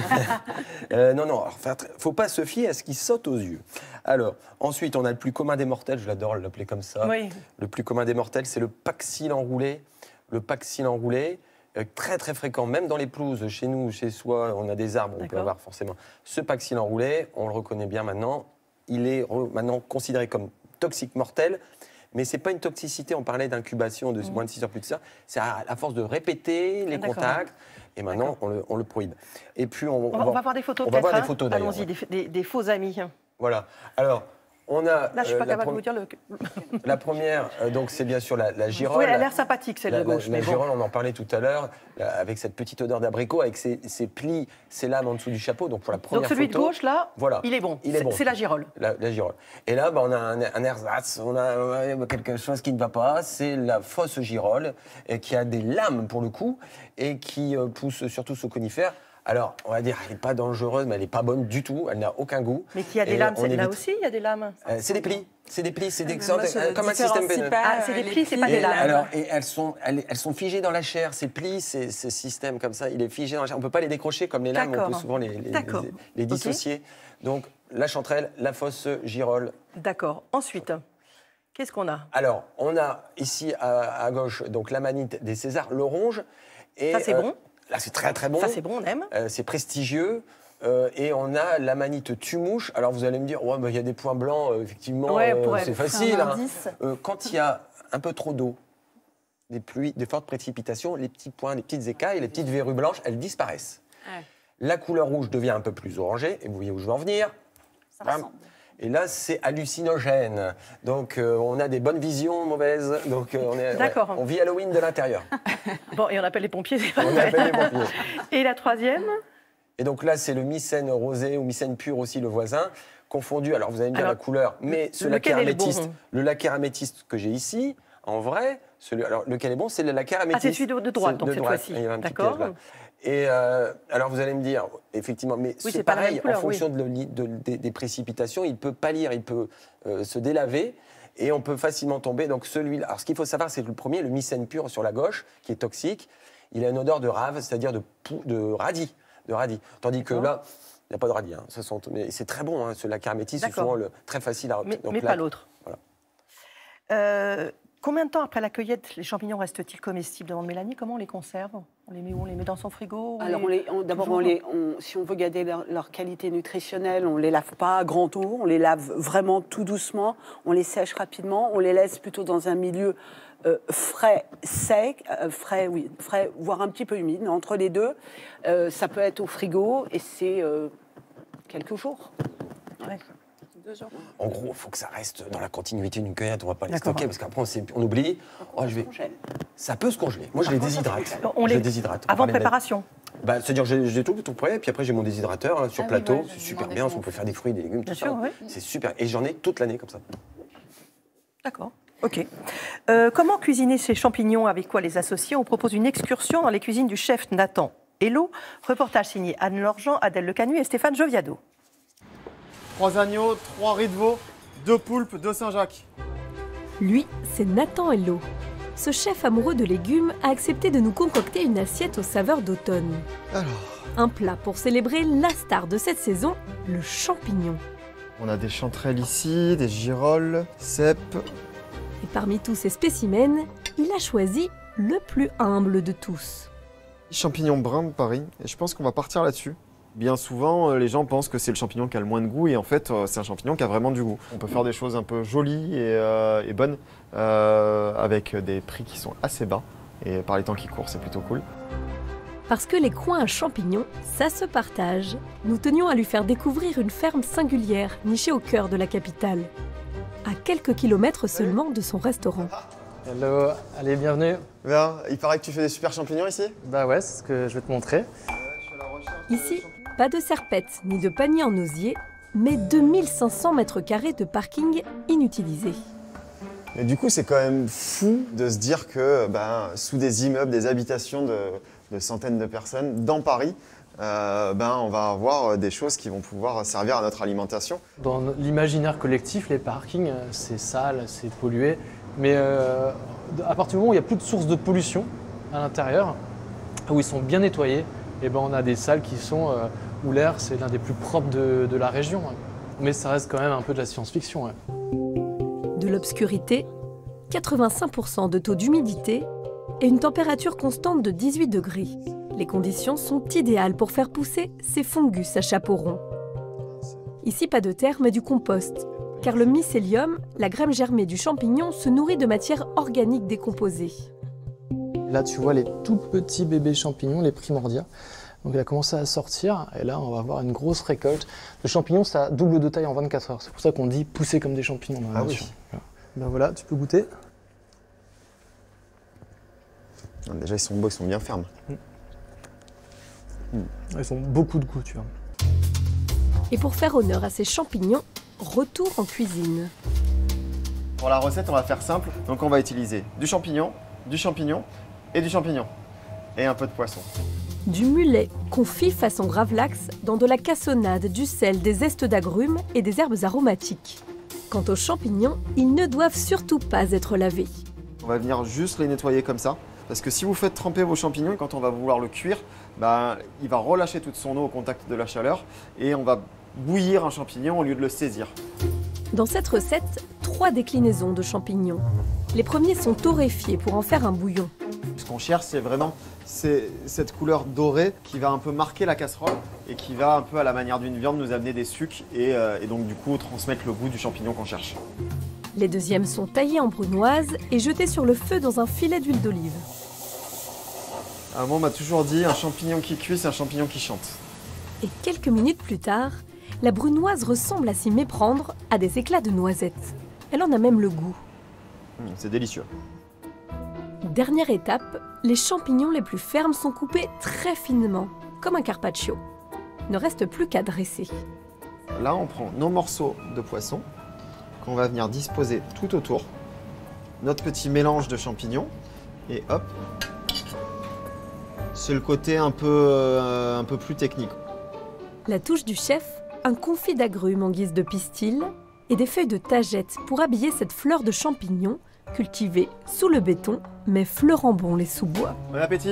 euh, non, non, il ne faut pas se fier à ce qui saute aux yeux. Alors, ensuite, on a le plus commun des mortels, je l'adore l'appeler comme ça. Oui. Le plus commun des mortels, c'est le paxil enroulé. Le paxil enroulé, euh, très très fréquent, même dans les pelouses, chez nous, chez soi, on a des arbres, on peut D'accord. avoir forcément. Ce paxil enroulé, on le reconnaît bien maintenant, il est re- maintenant considéré comme toxique mortel. Mais ce n'est pas une toxicité, on parlait d'incubation de Mmh. moins de six heures, plus de ça. C'est à, à force de répéter les Ah, d'accord. contacts. Et maintenant, on le, on le prohibe. Et puis, on, On va, on va voir des photos on va peut-être. voir des hein. photos d'ailleurs. Allons-y, des, des- des faux amis. Voilà. Alors, on a. Là, je ne suis euh, pas la, capable de prom- vous dire le. la première, euh, donc, c'est bien sûr la, la girole. Oui, elle a l'air sympathique, celle La, de gauche. la- mais la bon. girole, on en parlait tout à l'heure, là, avec cette petite odeur d'abricot, avec ses, ses plis, ses lames en dessous du chapeau. Donc, pour la première Donc celui photo, de gauche, là, voilà, il est bon. il est C'est- bon. C'est la girole. La, la girole. Et là, bah, on a un, un ersatz, on a euh, quelque chose qui ne va pas, c'est la fausse girole, et qui a des lames pour le coup, et qui euh, pousse surtout sous conifères. Alors, on va dire, elle n'est pas dangereuse, mais elle n'est pas bonne du tout, elle n'a aucun goût. Mais qui a des Et lames, on c'est- là évite- aussi, il y a des lames. Euh, c'est des plis, c'est des plis, c'est des Mais sortes, moi, je euh, comme un système différencie veineux. pas, Ah, c'est euh, des les plis, c'est pas des Et lames. alors, et elles sont, elles, elles sont figées dans la chair. Ces plis, ces, ces systèmes comme ça, il est figé dans la chair. On ne peut pas les décrocher comme les lames, on D'accord. peut souvent les, les, D'accord. les- les dissocier. Donc, la chanterelle, la fausse girole. D'accord. Ensuite, qu'est-ce qu'on a? Alors, on a ici à, à gauche donc l'amanite des Césars, l'orange. Et, Ça, c'est euh, bon. Là, c'est très très bon. Ça, c'est bon, on aime. Euh, c'est prestigieux. Euh, et on a l'amanite tumouche. Alors vous allez me dire, ouais, bah, il y a des points blancs, euh, effectivement, Ouais, euh, pour c'est elle, facile. c'est un hein. indice. Euh, quand il y a un peu trop d'eau, des pluies, des fortes précipitations, les petits points, les petites écailles, les petites verrues blanches, elles disparaissent. Ouais. La couleur rouge devient un peu plus orangée, et vous voyez où je veux en venir. Ça Bam. ressemble. Et là, c'est hallucinogène. Donc, euh, on a des bonnes visions, mauvaises. Donc, euh, on, est, D'accord. ouais, on vit Halloween de l'intérieur. Bon, et on appelle les pompiers. c'est On vrai. appelle les pompiers. Et la troisième? Et donc là, c'est le mycène rosé ou mycène pur aussi, le voisin, confondu. Alors, vous allez me dire Alors, la couleur, mais ce lequel lacquer est le bon améthyste, le lacquer améthyste que j'ai ici, en vrai, celui, alors lequel est bon, c'est le lacquer améthyste. Ah, c'est celui de, de droite, C'est donc de cette droite. fois-ci. Il y a un petit D'accord. piège là. Et euh, alors, vous allez me dire, effectivement, mais Oui, c'est c'est pas la pareil, même couleur, en fonction oui. de, le- de- des, des précipitations, il peut pâlir, il peut euh, se délaver. Et on peut facilement tomber. Donc celui-là, alors ce qu'il faut savoir, c'est que le premier, le mycène pur sur la gauche, qui est toxique, il a une odeur de rave, c'est-à-dire de, pou- de radis, de radis. Tandis que là, il n'y a pas de radis. Hein. Ça sent- mais c'est très bon, hein, ce lacquer améthyste, c'est D'accord. souvent le, très facile à Mais, donc mais là- pas l'autre. Voilà. Euh, combien de temps après la cueillette, les champignons restent-ils comestibles? Demande Mélanie. Comment on les conserve? On les met où? On les met dans son frigo? On Alors, on les- on- d'abord, toujours on les, on- si on veut garder leur, leur qualité nutritionnelle, on ne les lave pas à grand eau, on les lave vraiment tout doucement, on les sèche rapidement, on les laisse plutôt dans un milieu euh, frais, sec, euh, frais, oui, frais, voire un petit peu humide, mais entre les deux. Euh, ça peut être au frigo et c'est euh, quelques jours. Ouais. Deux jours. En gros, il faut que ça reste dans la continuité d'une cueillette. On ne va pas les D'accord. stocker parce qu'après, on, s'est- on oublie. Oh, je vais... Ça peut se congeler. Moi, je les déshydrate. On je les- les déshydrate. On Avant parlait de- préparation. Bah, c'est-à-dire j'ai j'ai tout, tout prêt, puis après j'ai mon déshydrateur hein, sur Ah oui, plateau, ouais, c'est je super demandais bien, comment on peut on faire des fruits, des légumes, Bien tout sûr, ça. oui. C'est super. Et j'en ai toute l'année comme ça. D'accord. Ok. Euh, comment cuisiner ces champignons? Avec quoi les associer? On propose une excursion dans les cuisines du chef Nathan Hello. Reportage signé Anne Lorjean, Adèle Lecanu et Stéphane Joviado. Trois agneaux, trois riz de veau, deux poulpes, deux Saint-Jacques. Lui, c'est Nathan Hello. Ce chef amoureux de légumes a accepté de nous concocter une assiette aux saveurs d'automne. Alors, Un plat pour célébrer la star de cette saison, le champignon. On a des chanterelles ici, des girolles, cèpes. Et parmi tous ces spécimens, il a choisi le plus humble de tous. Champignon brun de Paris, et je pense qu'on va partir là-dessus. Bien souvent, les gens pensent que c'est le champignon qui a le moins de goût, et en fait, c'est un champignon qui a vraiment du goût. On peut faire des choses un peu jolies et, euh, et bonnes, euh, avec des prix qui sont assez bas, et par les temps qui courent, c'est plutôt cool. Parce que les coins à champignons, ça se partage. Nous tenions à lui faire découvrir une ferme singulière, nichée au cœur de la capitale, à quelques kilomètres seulement de son restaurant. Hello, allez, bienvenue. Bien, il paraît que tu fais des super champignons ici? Bah ouais, c'est ce que je vais te montrer. Ici, pas de serpette ni de panier en osier, mais deux mille cinq cents mètres carrés de parking inutilisés. Mais du coup, c'est quand même fou de se dire que ben, sous des immeubles, des habitations de, de centaines de personnes dans Paris, euh, ben, on va avoir des choses qui vont pouvoir servir à notre alimentation. Dans l'imaginaire collectif, les parkings, c'est sale, c'est pollué. Mais euh, à partir du moment où il n'y a plus de source de pollution à l'intérieur, où ils sont bien nettoyés, et ben on a des salles qui sont euh, où l'air c'est l'un des plus propres de, de la région. Mais ça reste quand même un peu de la science-fiction. Ouais. De l'obscurité, quatre-vingt-cinq pour cent de taux d'humidité et une température constante de dix-huit degrés. Les conditions sont idéales pour faire pousser ces fungus à chapeau rond. Ici, pas de terre, mais du compost. Car le mycélium, la graine germée du champignon, se nourrit de matière organique décomposée. Là, tu vois les tout petits bébés champignons, les primordia. Donc, il a commencé à sortir, et là, on va avoir une grosse récolte. Le champignon, ça double de taille en vingt-quatre heures. C'est pour ça qu'on dit pousser comme des champignons dans la ah nature. Oui. Ben voilà, tu peux goûter. Déjà, ils sont beaux, ils sont bien fermes. Mmh. Mmh. Ils ont beaucoup de goût, tu vois. Et pour faire honneur à ces champignons, retour en cuisine. Pour la recette, on va faire simple. Donc, on va utiliser du champignon, du champignon et du champignon. Et un peu de poisson. Du mulet confit façon gravlax dans de la cassonade, du sel, des zestes d'agrumes et des herbes aromatiques. Quant aux champignons, ils ne doivent surtout pas être lavés. On va venir juste les nettoyer comme ça. Parce que si vous faites tremper vos champignons, quand on va vouloir le cuire, bah, il va relâcher toute son eau au contact de la chaleur et on va bouillir un champignon au lieu de le saisir. Dans cette recette, trois déclinaisons de champignons. Les premiers sont torréfiés pour en faire un bouillon. Ce qu'on cherche, c'est vraiment cette couleur dorée qui va un peu marquer la casserole et qui va un peu à la manière d'une viande nous amener des sucs et, euh, et donc du coup transmettre le goût du champignon qu'on cherche. Les deuxièmes sont taillés en brunoise et jetés sur le feu dans un filet d'huile d'olive. À moi, on m'a toujours dit un champignon qui cuit, c'est un champignon qui chante. Et quelques minutes plus tard, la brunoise ressemble à s'y méprendre à des éclats de noisettes. Elle en a même le goût. Mmh, c'est délicieux. Dernière étape, les champignons les plus fermes sont coupés très finement, comme un carpaccio. Il ne reste plus qu'à dresser. Là, on prend nos morceaux de poisson qu'on va venir disposer tout autour. Notre petit mélange de champignons. Et hop, c'est le côté un peu, euh, un peu plus technique. La touche du chef, un confit d'agrumes en guise de pistil et des feuilles de tagette pour habiller cette fleur de champignon cultivée sous le béton, mais fleurant bon les sous-bois. Bon appétit.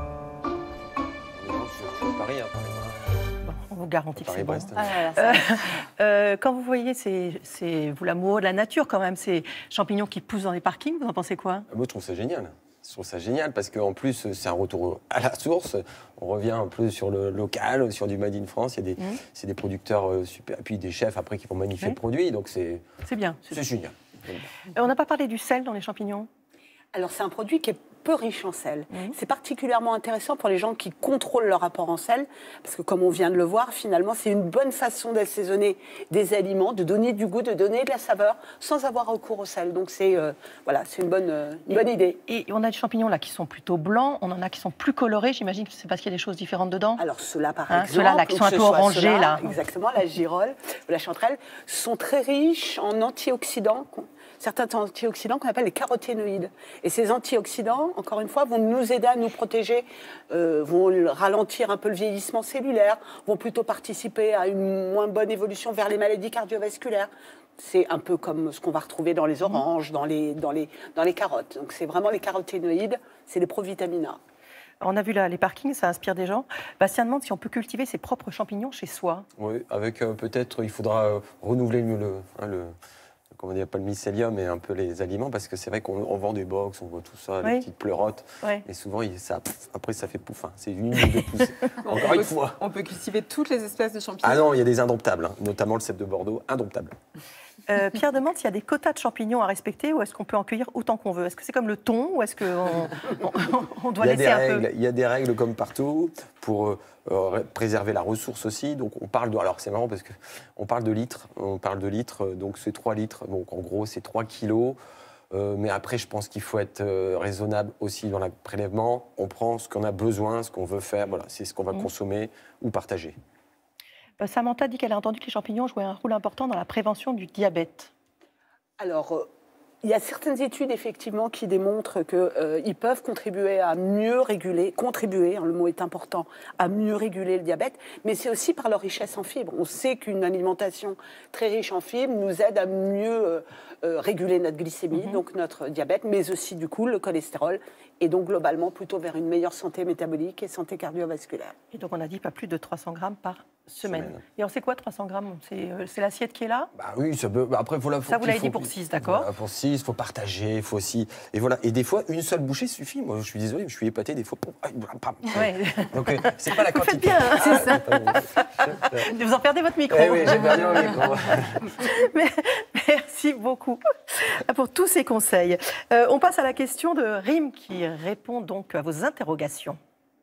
On vous garantit que c'est bon. Ah, euh, euh, quand vous voyez, c'est vous l'amour de la nature quand même, ces champignons qui poussent dans les parkings, vous en pensez quoi? Moi, je trouve ça génial. Je trouve ça génial parce qu'en plus, c'est un retour à la source. On revient un peu sur le local, sur du Made in France. Il y a des, mmh. c'est des producteurs euh, super. Et puis des chefs après qui vont magnifier oui. le produit. Donc c'est. C'est bien. C'est génial. Euh, on n'a pas parlé du sel dans les champignons? Alors, c'est un produit qui est peu riche en sel. Mmh. C'est particulièrement intéressant pour les gens qui contrôlent leur rapport en sel, parce que comme on vient de le voir, finalement, c'est une bonne façon d'assaisonner des aliments, de donner du goût, de donner de la saveur, sans avoir recours au sel. Donc, c'est euh, voilà, c'est une bonne, euh, une bonne idée. Et on a des champignons là qui sont plutôt blancs, on en a qui sont plus colorés, j'imagine que c'est parce qu'il y a des choses différentes dedans. Alors, ceux-là, par hein, exemple, ceux-là là, qui sont un peu orangés, là. Exactement, la girole, la chanterelle, sont très riches en antioxydants, certains antioxydants qu'on appelle les caroténoïdes. Et ces antioxydants, encore une fois, vont nous aider à nous protéger, euh, vont ralentir un peu le vieillissement cellulaire, vont plutôt participer à une moins bonne évolution vers les maladies cardiovasculaires. C'est un peu comme ce qu'on va retrouver dans les oranges, dans les, dans les, dans les carottes. Donc c'est vraiment les caroténoïdes, c'est les provitamines A. On a vu là les parkings, ça inspire des gens. Bastien demande si on peut cultiver ses propres champignons chez soi. Oui, avec euh, peut-être, il faudra euh, renouveler le, le, hein, le, comment dire, pas le mycélium, mais un peu les aliments, parce que c'est vrai qu'on on vend des box, on voit tout ça, Oui. les petites pleurotes, Oui. et souvent, il, ça, pff, après, ça fait pouf, hein, c'est une ou deux poussées. Encore on une peut, fois. On peut cultiver toutes les espèces de champignons. Ah non, il y a des indomptables, hein, notamment le cèpe de Bordeaux, indomptable. Euh, Pierre demande s'il y a des quotas de champignons à respecter ou est-ce qu'on peut en cueillir autant qu'on veut. Est-ce que c'est comme le thon ou est-ce qu'on on, on doit il y a laisser des un règles, peu Il y a des règles comme partout pour euh, euh, préserver la ressource aussi. Donc on parle de, alors c'est marrant parce que on parle de litres, on parle de litres, donc c'est trois litres. Donc en gros c'est trois kilos. Euh, mais après, je pense qu'il faut être euh, raisonnable aussi dans le prélèvement. On prend ce qu'on a besoin, ce qu'on veut faire. Voilà, c'est ce qu'on va Mmh. consommer ou partager. Euh, Samantha dit qu'elle a entendu que les champignons jouaient un rôle important dans la prévention du diabète. Alors, euh, il y a certaines études, effectivement, qui démontrent qu'ils euh, peuvent contribuer à mieux réguler, contribuer, hein, le mot est important, à mieux réguler le diabète, mais c'est aussi par leur richesse en fibres. On sait qu'une alimentation très riche en fibres nous aide à mieux euh, euh, réguler notre glycémie, Mhm. donc notre diabète, mais aussi, du coup, le cholestérol, et donc, globalement, plutôt vers une meilleure santé métabolique et santé cardiovasculaire. Et donc on a dit pas plus de trois cents grammes par semaine. Semaine. Et on sait quoi, trois cents grammes? C'est euh, c'est l'assiette qui est là? Bah oui, ça peut. bah Après, faut la. Ça, vous l'avez dit pour six, d'accord. Voilà, pour six, il faut partager, il faut aussi. Et voilà. Et des fois, une seule bouchée suffit. Moi, je suis désolé, mais je suis épaté des fois. Ouais. Donc, euh, c'est pas la Vous le quantité. faites bien, hein, c'est ça. ça. Vous en perdez votre micro. Eh oui, j'ai perdu mon micro. Mais- Merci beaucoup pour tous ces conseils. Euh, on passe à la question de Rim qui répond donc à vos interrogations.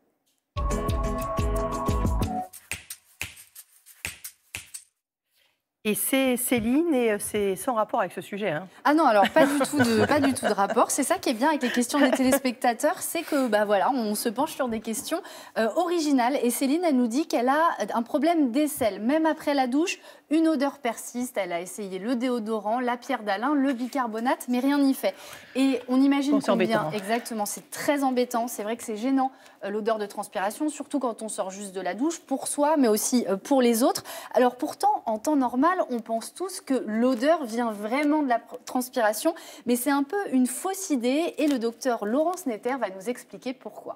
Et c'est Céline et c'est sans rapport avec ce sujet. Hein. Ah non, alors pas du tout de, pas du tout de rapport. C'est ça qui est bien avec les questions des téléspectateurs, c'est que bah voilà, on se penche sur des questions euh, originales. Et Céline, elle nous dit qu'elle a un problème d'aisselle. Même après la douche, une odeur persiste. Elle a essayé le déodorant, la pierre d'Alain, le bicarbonate, mais rien n'y fait. Et on imagine Bon, c'est combien. embêtant. Exactement, c'est très embêtant. C'est vrai que c'est gênant, euh, l'odeur de transpiration, surtout quand on sort juste de la douche, pour soi, mais aussi euh, pour les autres. Alors pourtant, en temps normal, on pense tous que l'odeur vient vraiment de la pr- transpiration, mais c'est un peu une fausse idée et le docteur Laurence Netter va nous expliquer pourquoi.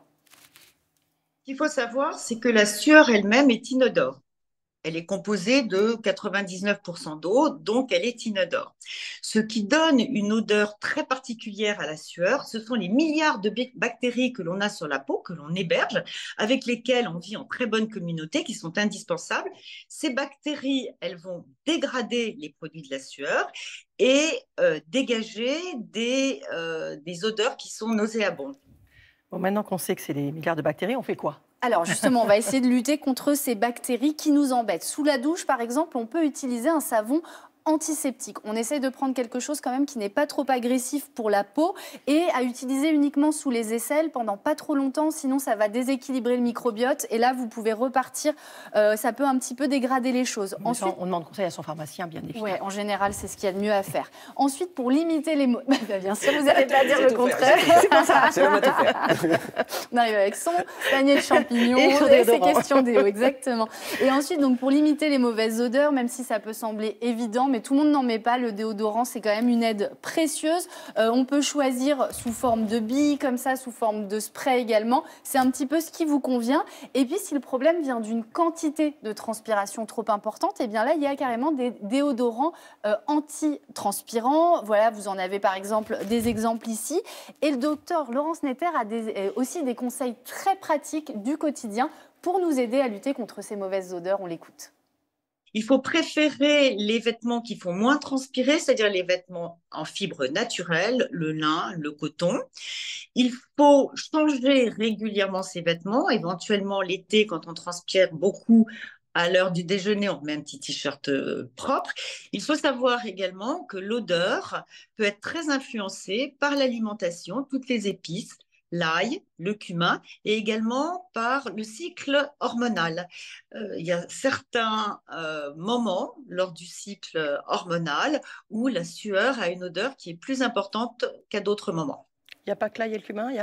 Ce qu'il faut savoir, c'est que la sueur elle-même est inodore. Elle est composée de quatre-vingt-dix-neuf pour cent d'eau, donc elle est inodore. Ce qui donne une odeur très particulière à la sueur, ce sont les milliards de b- bactéries que l'on a sur la peau, que l'on héberge, avec lesquelles on vit en très bonne communauté, qui sont indispensables. Ces bactéries, elles vont dégrader les produits de la sueur et euh, dégager des, euh, des odeurs qui sont nauséabondes. Bon, maintenant qu'on sait que c'est des milliards de bactéries, on fait quoi? Alors justement, on va essayer de lutter contre ces bactéries qui nous embêtent. Sous la douche, par exemple, on peut utiliser un savon antiseptique. On essaye de prendre quelque chose quand même qui n'est pas trop agressif pour la peau et à utiliser uniquement sous les aisselles pendant pas trop longtemps, sinon ça va déséquilibrer le microbiote et là vous pouvez repartir, euh, ça peut un petit peu dégrader les choses. Mais ça, on demande conseil à son pharmacien, bien évidemment. Oui, en général, c'est ce qu'il y a de mieux à faire. Ensuite, pour limiter les mots... Bah, bien sûr, vous n'allez pas dire C'est le tout faire, contraire. c'est tout faire. C'est pour ça. C'est le mot tout faire. On arrive avec son panier de champignons Et son et ses déodorant. questions déo, exactement. Et ensuite, donc, pour limiter les mauvaises odeurs, même si ça peut sembler évident, mais tout le monde n'en met pas, le déodorant, c'est quand même une aide précieuse. Euh, on peut choisir sous forme de billes, comme ça, sous forme de spray également. C'est un petit peu ce qui vous convient. Et puis, si le problème vient d'une quantité de transpiration trop importante, eh bien là, il y a carrément des déodorants euh, anti-transpirants. Voilà, vous en avez par exemple des exemples ici. Et le docteur Laurence Netter a des, euh, aussi des conseils très pratiques du quotidien pour nous aider à lutter contre ces mauvaises odeurs. On l'écoute. Il faut préférer les vêtements qui font moins transpirer, c'est-à-dire les vêtements en fibres naturelles, le lin, le coton. Il faut changer régulièrement ces vêtements, éventuellement l'été quand on transpire beaucoup. À l'heure du déjeuner, on met un petit t-shirt euh, propre. Il faut savoir également que l'odeur peut être très influencée par l'alimentation, toutes les épices, l'ail, le cumin, et également par le cycle hormonal. Euh, il y a certains euh, moments lors du cycle hormonal où la sueur a une odeur qui est plus importante qu'à d'autres moments. Il n'y a pas que l'ail et le cumin, il y a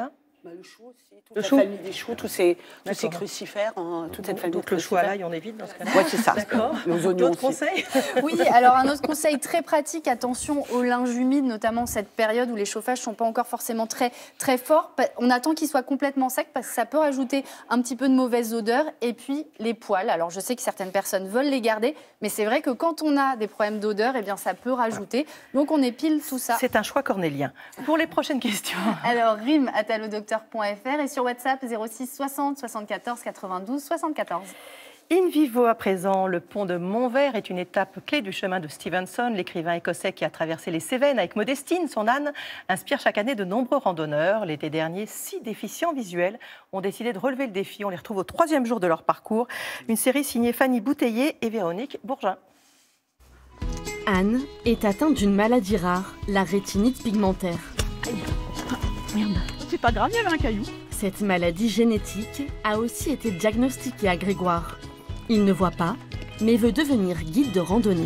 Bah, le chou aussi, toute le la chou. famille des choux, tous ces, tous ces crucifères, hein, toute cette famille Donc de le chou à crucifères. l'ail, on évite dans ce cas-là. Ouais, c'est ça. D'accord. Les oignons D'autres aussi. conseils? Oui, alors un autre conseil très pratique, attention au linge humide, notamment cette période où les chauffages ne sont pas encore forcément très, très forts. On attend qu'il soit complètement sec parce que ça peut rajouter un petit peu de mauvaise odeur. Et puis les poils, alors je sais que certaines personnes veulent les garder, mais c'est vrai que quand on a des problèmes d'odeur, eh bien ça peut rajouter. Donc on épile tout ça. C'est un choix cornélien. Pour les prochaines questions. Alors rime at allodocteur point f r et sur WhatsApp zéro six soixante soixante-quatorze quatre-vingt-douze soixante-quatorze. In vivo à présent, le pont de Montvert est une étape clé du chemin de Stevenson. L'écrivain écossais qui a traversé les Cévennes avec Modestine, son âne, inspire chaque année de nombreux randonneurs. L'été dernier, six déficients visuels ont décidé de relever le défi. On les retrouve au troisième jour de leur parcours. Une série signée Fanny Bouteiller et Véronique Bourgin. Anne est atteinte d'une maladie rare, la rétinite pigmentaire. Merde, c'est pas grave, il y avait un caillou. Cette maladie génétique a aussi été diagnostiquée à Grégoire. Il ne voit pas, mais veut devenir guide de randonnée.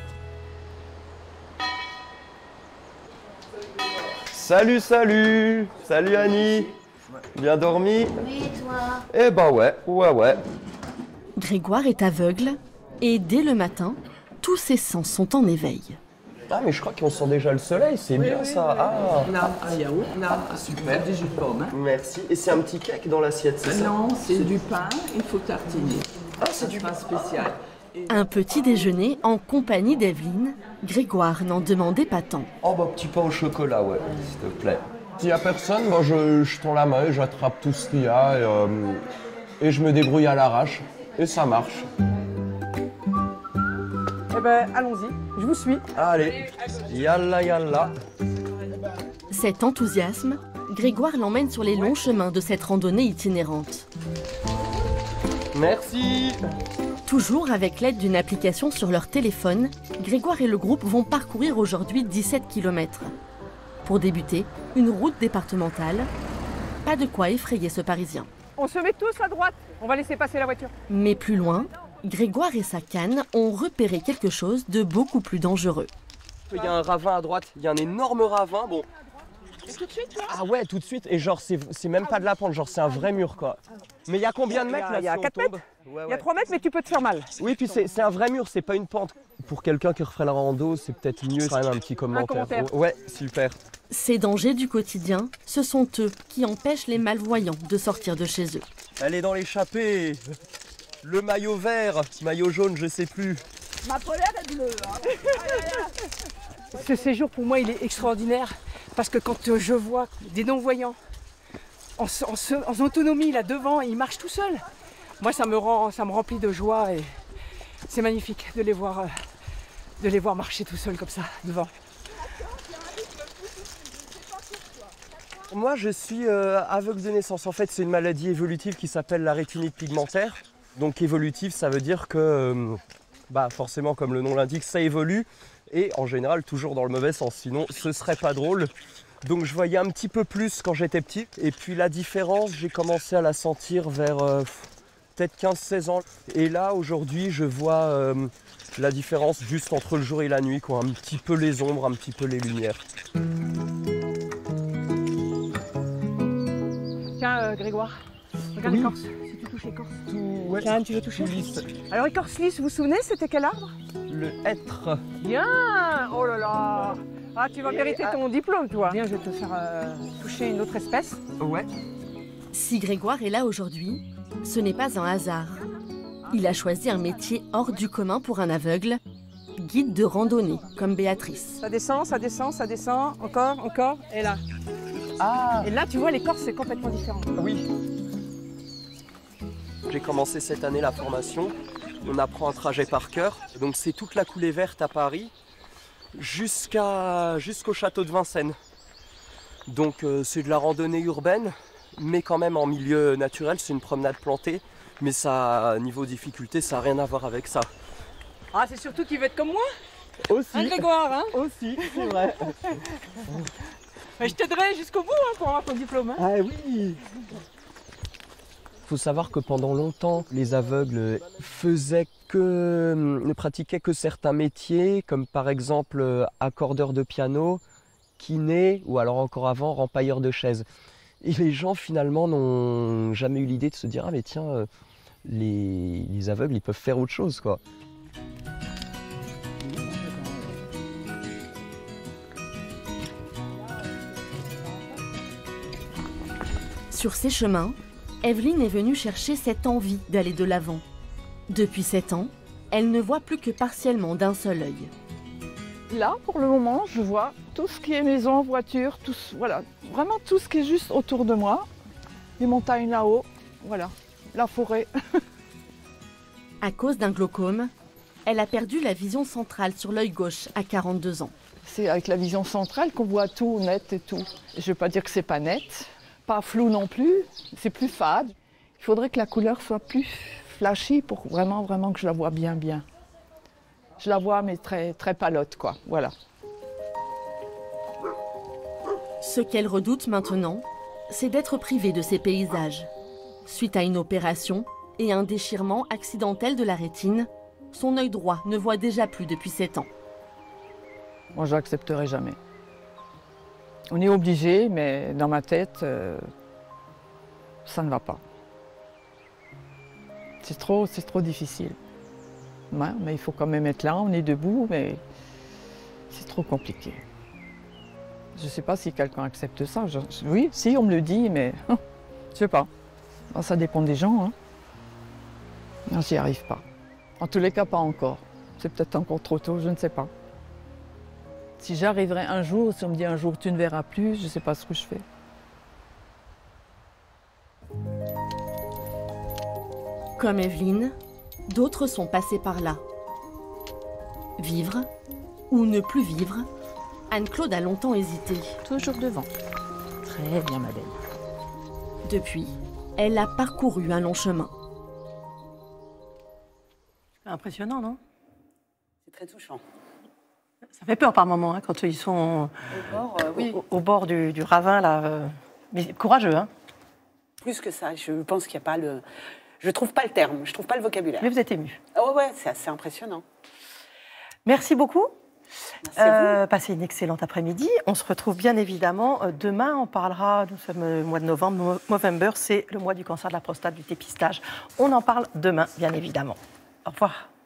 Salut, salut. Salut Annie. Bien dormi? Oui, et toi? Eh ben ouais, ouais, ouais. Grégoire est aveugle et dès le matin, tous ses sens sont en éveil. Ah, mais je crois qu'on sent déjà le soleil, c'est bien ça. Ah. On a un yaourt, on a super, du jus de pomme. Hein. Merci. Et c'est un petit cake dans l'assiette, c'est ça? Non, c'est du pain, il faut tartiner. Ah, c'est du pain spécial. Un petit déjeuner en compagnie d'Evelyne. Grégoire n'en demandait pas tant. Oh, bah, petit pain au chocolat, ouais, s'il te plaît. S'il n'y a personne, moi, je, je tends la main et j'attrape tout ce qu'il y a et, euh, et je me débrouille à l'arrache. Et ça marche. Eh ben, allons-y, je vous suis. Allez, yalla yalla. Cet enthousiasme, Grégoire l'emmène sur les longs chemins de cette randonnée itinérante. Merci. Toujours avec l'aide d'une application sur leur téléphone, Grégoire et le groupe vont parcourir aujourd'hui dix-sept kilomètres. Pour débuter, une route départementale. Pas de quoi effrayer ce Parisien. On se met tous à droite, on va laisser passer la voiture. Mais plus loin, Grégoire et sa canne ont repéré quelque chose de beaucoup plus dangereux. Il y a un ravin à droite, il y a un énorme ravin, bon. Et tout de suite, là? Ah ouais, tout de suite, et genre c'est même pas de la pente, genre c'est un vrai mur quoi. Mais il y a combien de mètres là? Il y a si on quatre tombe mètres. Ouais, Il y a ouais. trois mètres, mais tu peux te faire mal. Oui, puis c'est un vrai mur, c'est pas une pente. Pour quelqu'un qui referait la rando, c'est peut-être mieux quand même un petit commentaire. commentaire. Oh, ouais, super. Ces dangers du quotidien, ce sont eux qui empêchent les malvoyants de sortir de chez eux. Elle est dans l'échappée. Le maillot vert, maillot jaune, je sais plus. Ma polaire est bleue. Ce séjour, pour moi, il est extraordinaire parce que quand je vois des non-voyants en, en, en autonomie là devant, ils marchent tout seuls. Moi, ça me rend, ça me remplit de joie et c'est magnifique de les voir, euh, de les voir marcher tout seuls comme ça devant. Moi, je suis euh, aveugle de naissance. En fait, c'est une maladie évolutive qui s'appelle la rétinite pigmentaire. Donc évolutive, ça veut dire que, euh, bah, forcément, comme le nom l'indique, ça évolue. Et en général, toujours dans le mauvais sens. Sinon, ce serait pas drôle. Donc je voyais un petit peu plus quand j'étais petit. Et puis la différence, j'ai commencé à la sentir vers euh, peut-être quinze seize ans. Et là, aujourd'hui, je vois euh, la différence juste entre le jour et la nuit, quoi. Un petit peu les ombres, un petit peu les lumières. Tiens, euh, Grégoire, regarde Oui. l'écorce. Si tu touches l'écorce. Ouais, Tiens, tu veux toucher? lisse. Alors, écorce lisse, vous vous souvenez, c'était quel arbre? Le hêtre. Bien. Oh là là. Ah, tu vas Et, mériter ah. ton diplôme, toi. Viens, je vais te faire euh, toucher une autre espèce. Ouais. Si Grégoire est là aujourd'hui, ce n'est pas un hasard. Il a choisi un métier hors du commun pour un aveugle, guide de randonnée, comme Béatrice. Ça descend, ça descend, ça descend, encore, encore, et là. Ah. Et là, tu vois, l'écorce, c'est complètement différent. Oui. J'ai commencé cette année la formation. On apprend un trajet par cœur. Donc c'est toute la coulée verte à Paris jusqu'à jusqu'au château de Vincennes. Donc euh, c'est de la randonnée urbaine, mais quand même en milieu naturel. C'est une promenade plantée, mais ça, niveau difficulté, ça n'a rien à voir avec ça. Ah, c'est surtout qu'il veut être comme moi. Aussi. Hein, Grégoire, hein? Aussi, c'est vrai. Mais je t'aiderai jusqu'au bout hein, pour avoir ton diplôme. Hein. Ah oui. Il faut savoir que pendant longtemps, les aveugles faisaient que, ne pratiquaient que certains métiers, comme par exemple accordeur de piano, kiné ou alors encore avant, rempailleur de chaises. Et les gens, finalement, n'ont jamais eu l'idée de se dire « Ah, mais tiens, euh, les, les aveugles, ils peuvent faire autre chose, quoi. » Sur ces chemins, Evelyne est venue chercher cette envie d'aller de l'avant. Depuis sept ans, elle ne voit plus que partiellement d'un seul œil. Là, pour le moment, je vois tout ce qui est maison, voiture, tout, voilà, vraiment tout ce qui est juste autour de moi. Les montagnes là-haut, voilà, la forêt. À cause d'un glaucome, elle a perdu la vision centrale sur l'œil gauche à quarante-deux ans. C'est avec la vision centrale qu'on voit tout net et tout. Je ne veux pas dire que c'est pas net, pas flou non plus, c'est plus fade. Il faudrait que la couleur soit plus flashy pour vraiment, vraiment que je la vois bien, bien. Je la vois, mais très, très palote, quoi, voilà. Ce qu'elle redoute maintenant, c'est d'être privée de ses paysages. Suite à une opération et un déchirement accidentel de la rétine, son œil droit ne voit déjà plus depuis sept ans. Moi, je n'accepterai jamais. On est obligé, mais dans ma tête, euh, ça ne va pas. C'est trop, c'est trop difficile. Ouais, mais il faut quand même être là, on est debout, mais c'est trop compliqué. Je ne sais pas si quelqu'un accepte ça. Je, je, oui, si, on me le dit, mais je ne sais pas. Ben, ça dépend des gens. Hein. Non, j'y arrive pas. En tous les cas, pas encore. C'est peut-être encore trop tôt, je ne sais pas. Si j'arriverai un jour, si on me dit un jour tu ne verras plus, je ne sais pas ce que je fais. Comme Evelyne, d'autres sont passés par là. Vivre ou ne plus vivre, Anne-Claude a longtemps hésité. Toujours devant. Très bien, ma belle. Depuis, elle a parcouru un long chemin. Impressionnant, non? C'est très touchant. Ça fait peur par moments, hein, quand ils sont au bord, euh, oui. au, au bord du, du ravin, là. Euh... Mais courageux, hein? Plus que ça, je pense qu'il n'y a pas le... Je ne trouve pas le terme, je ne trouve pas le vocabulaire. Mais vous êtes ému. Oh ouais, c'est assez impressionnant. Merci beaucoup. Merci à euh, vous. Passez une excellente après-midi. On se retrouve bien évidemment euh, demain. On parlera, nous sommes le mois de novembre. Movember, c'est le mois du cancer de la prostate, du dépistage. On en parle demain, bien évidemment. Au revoir.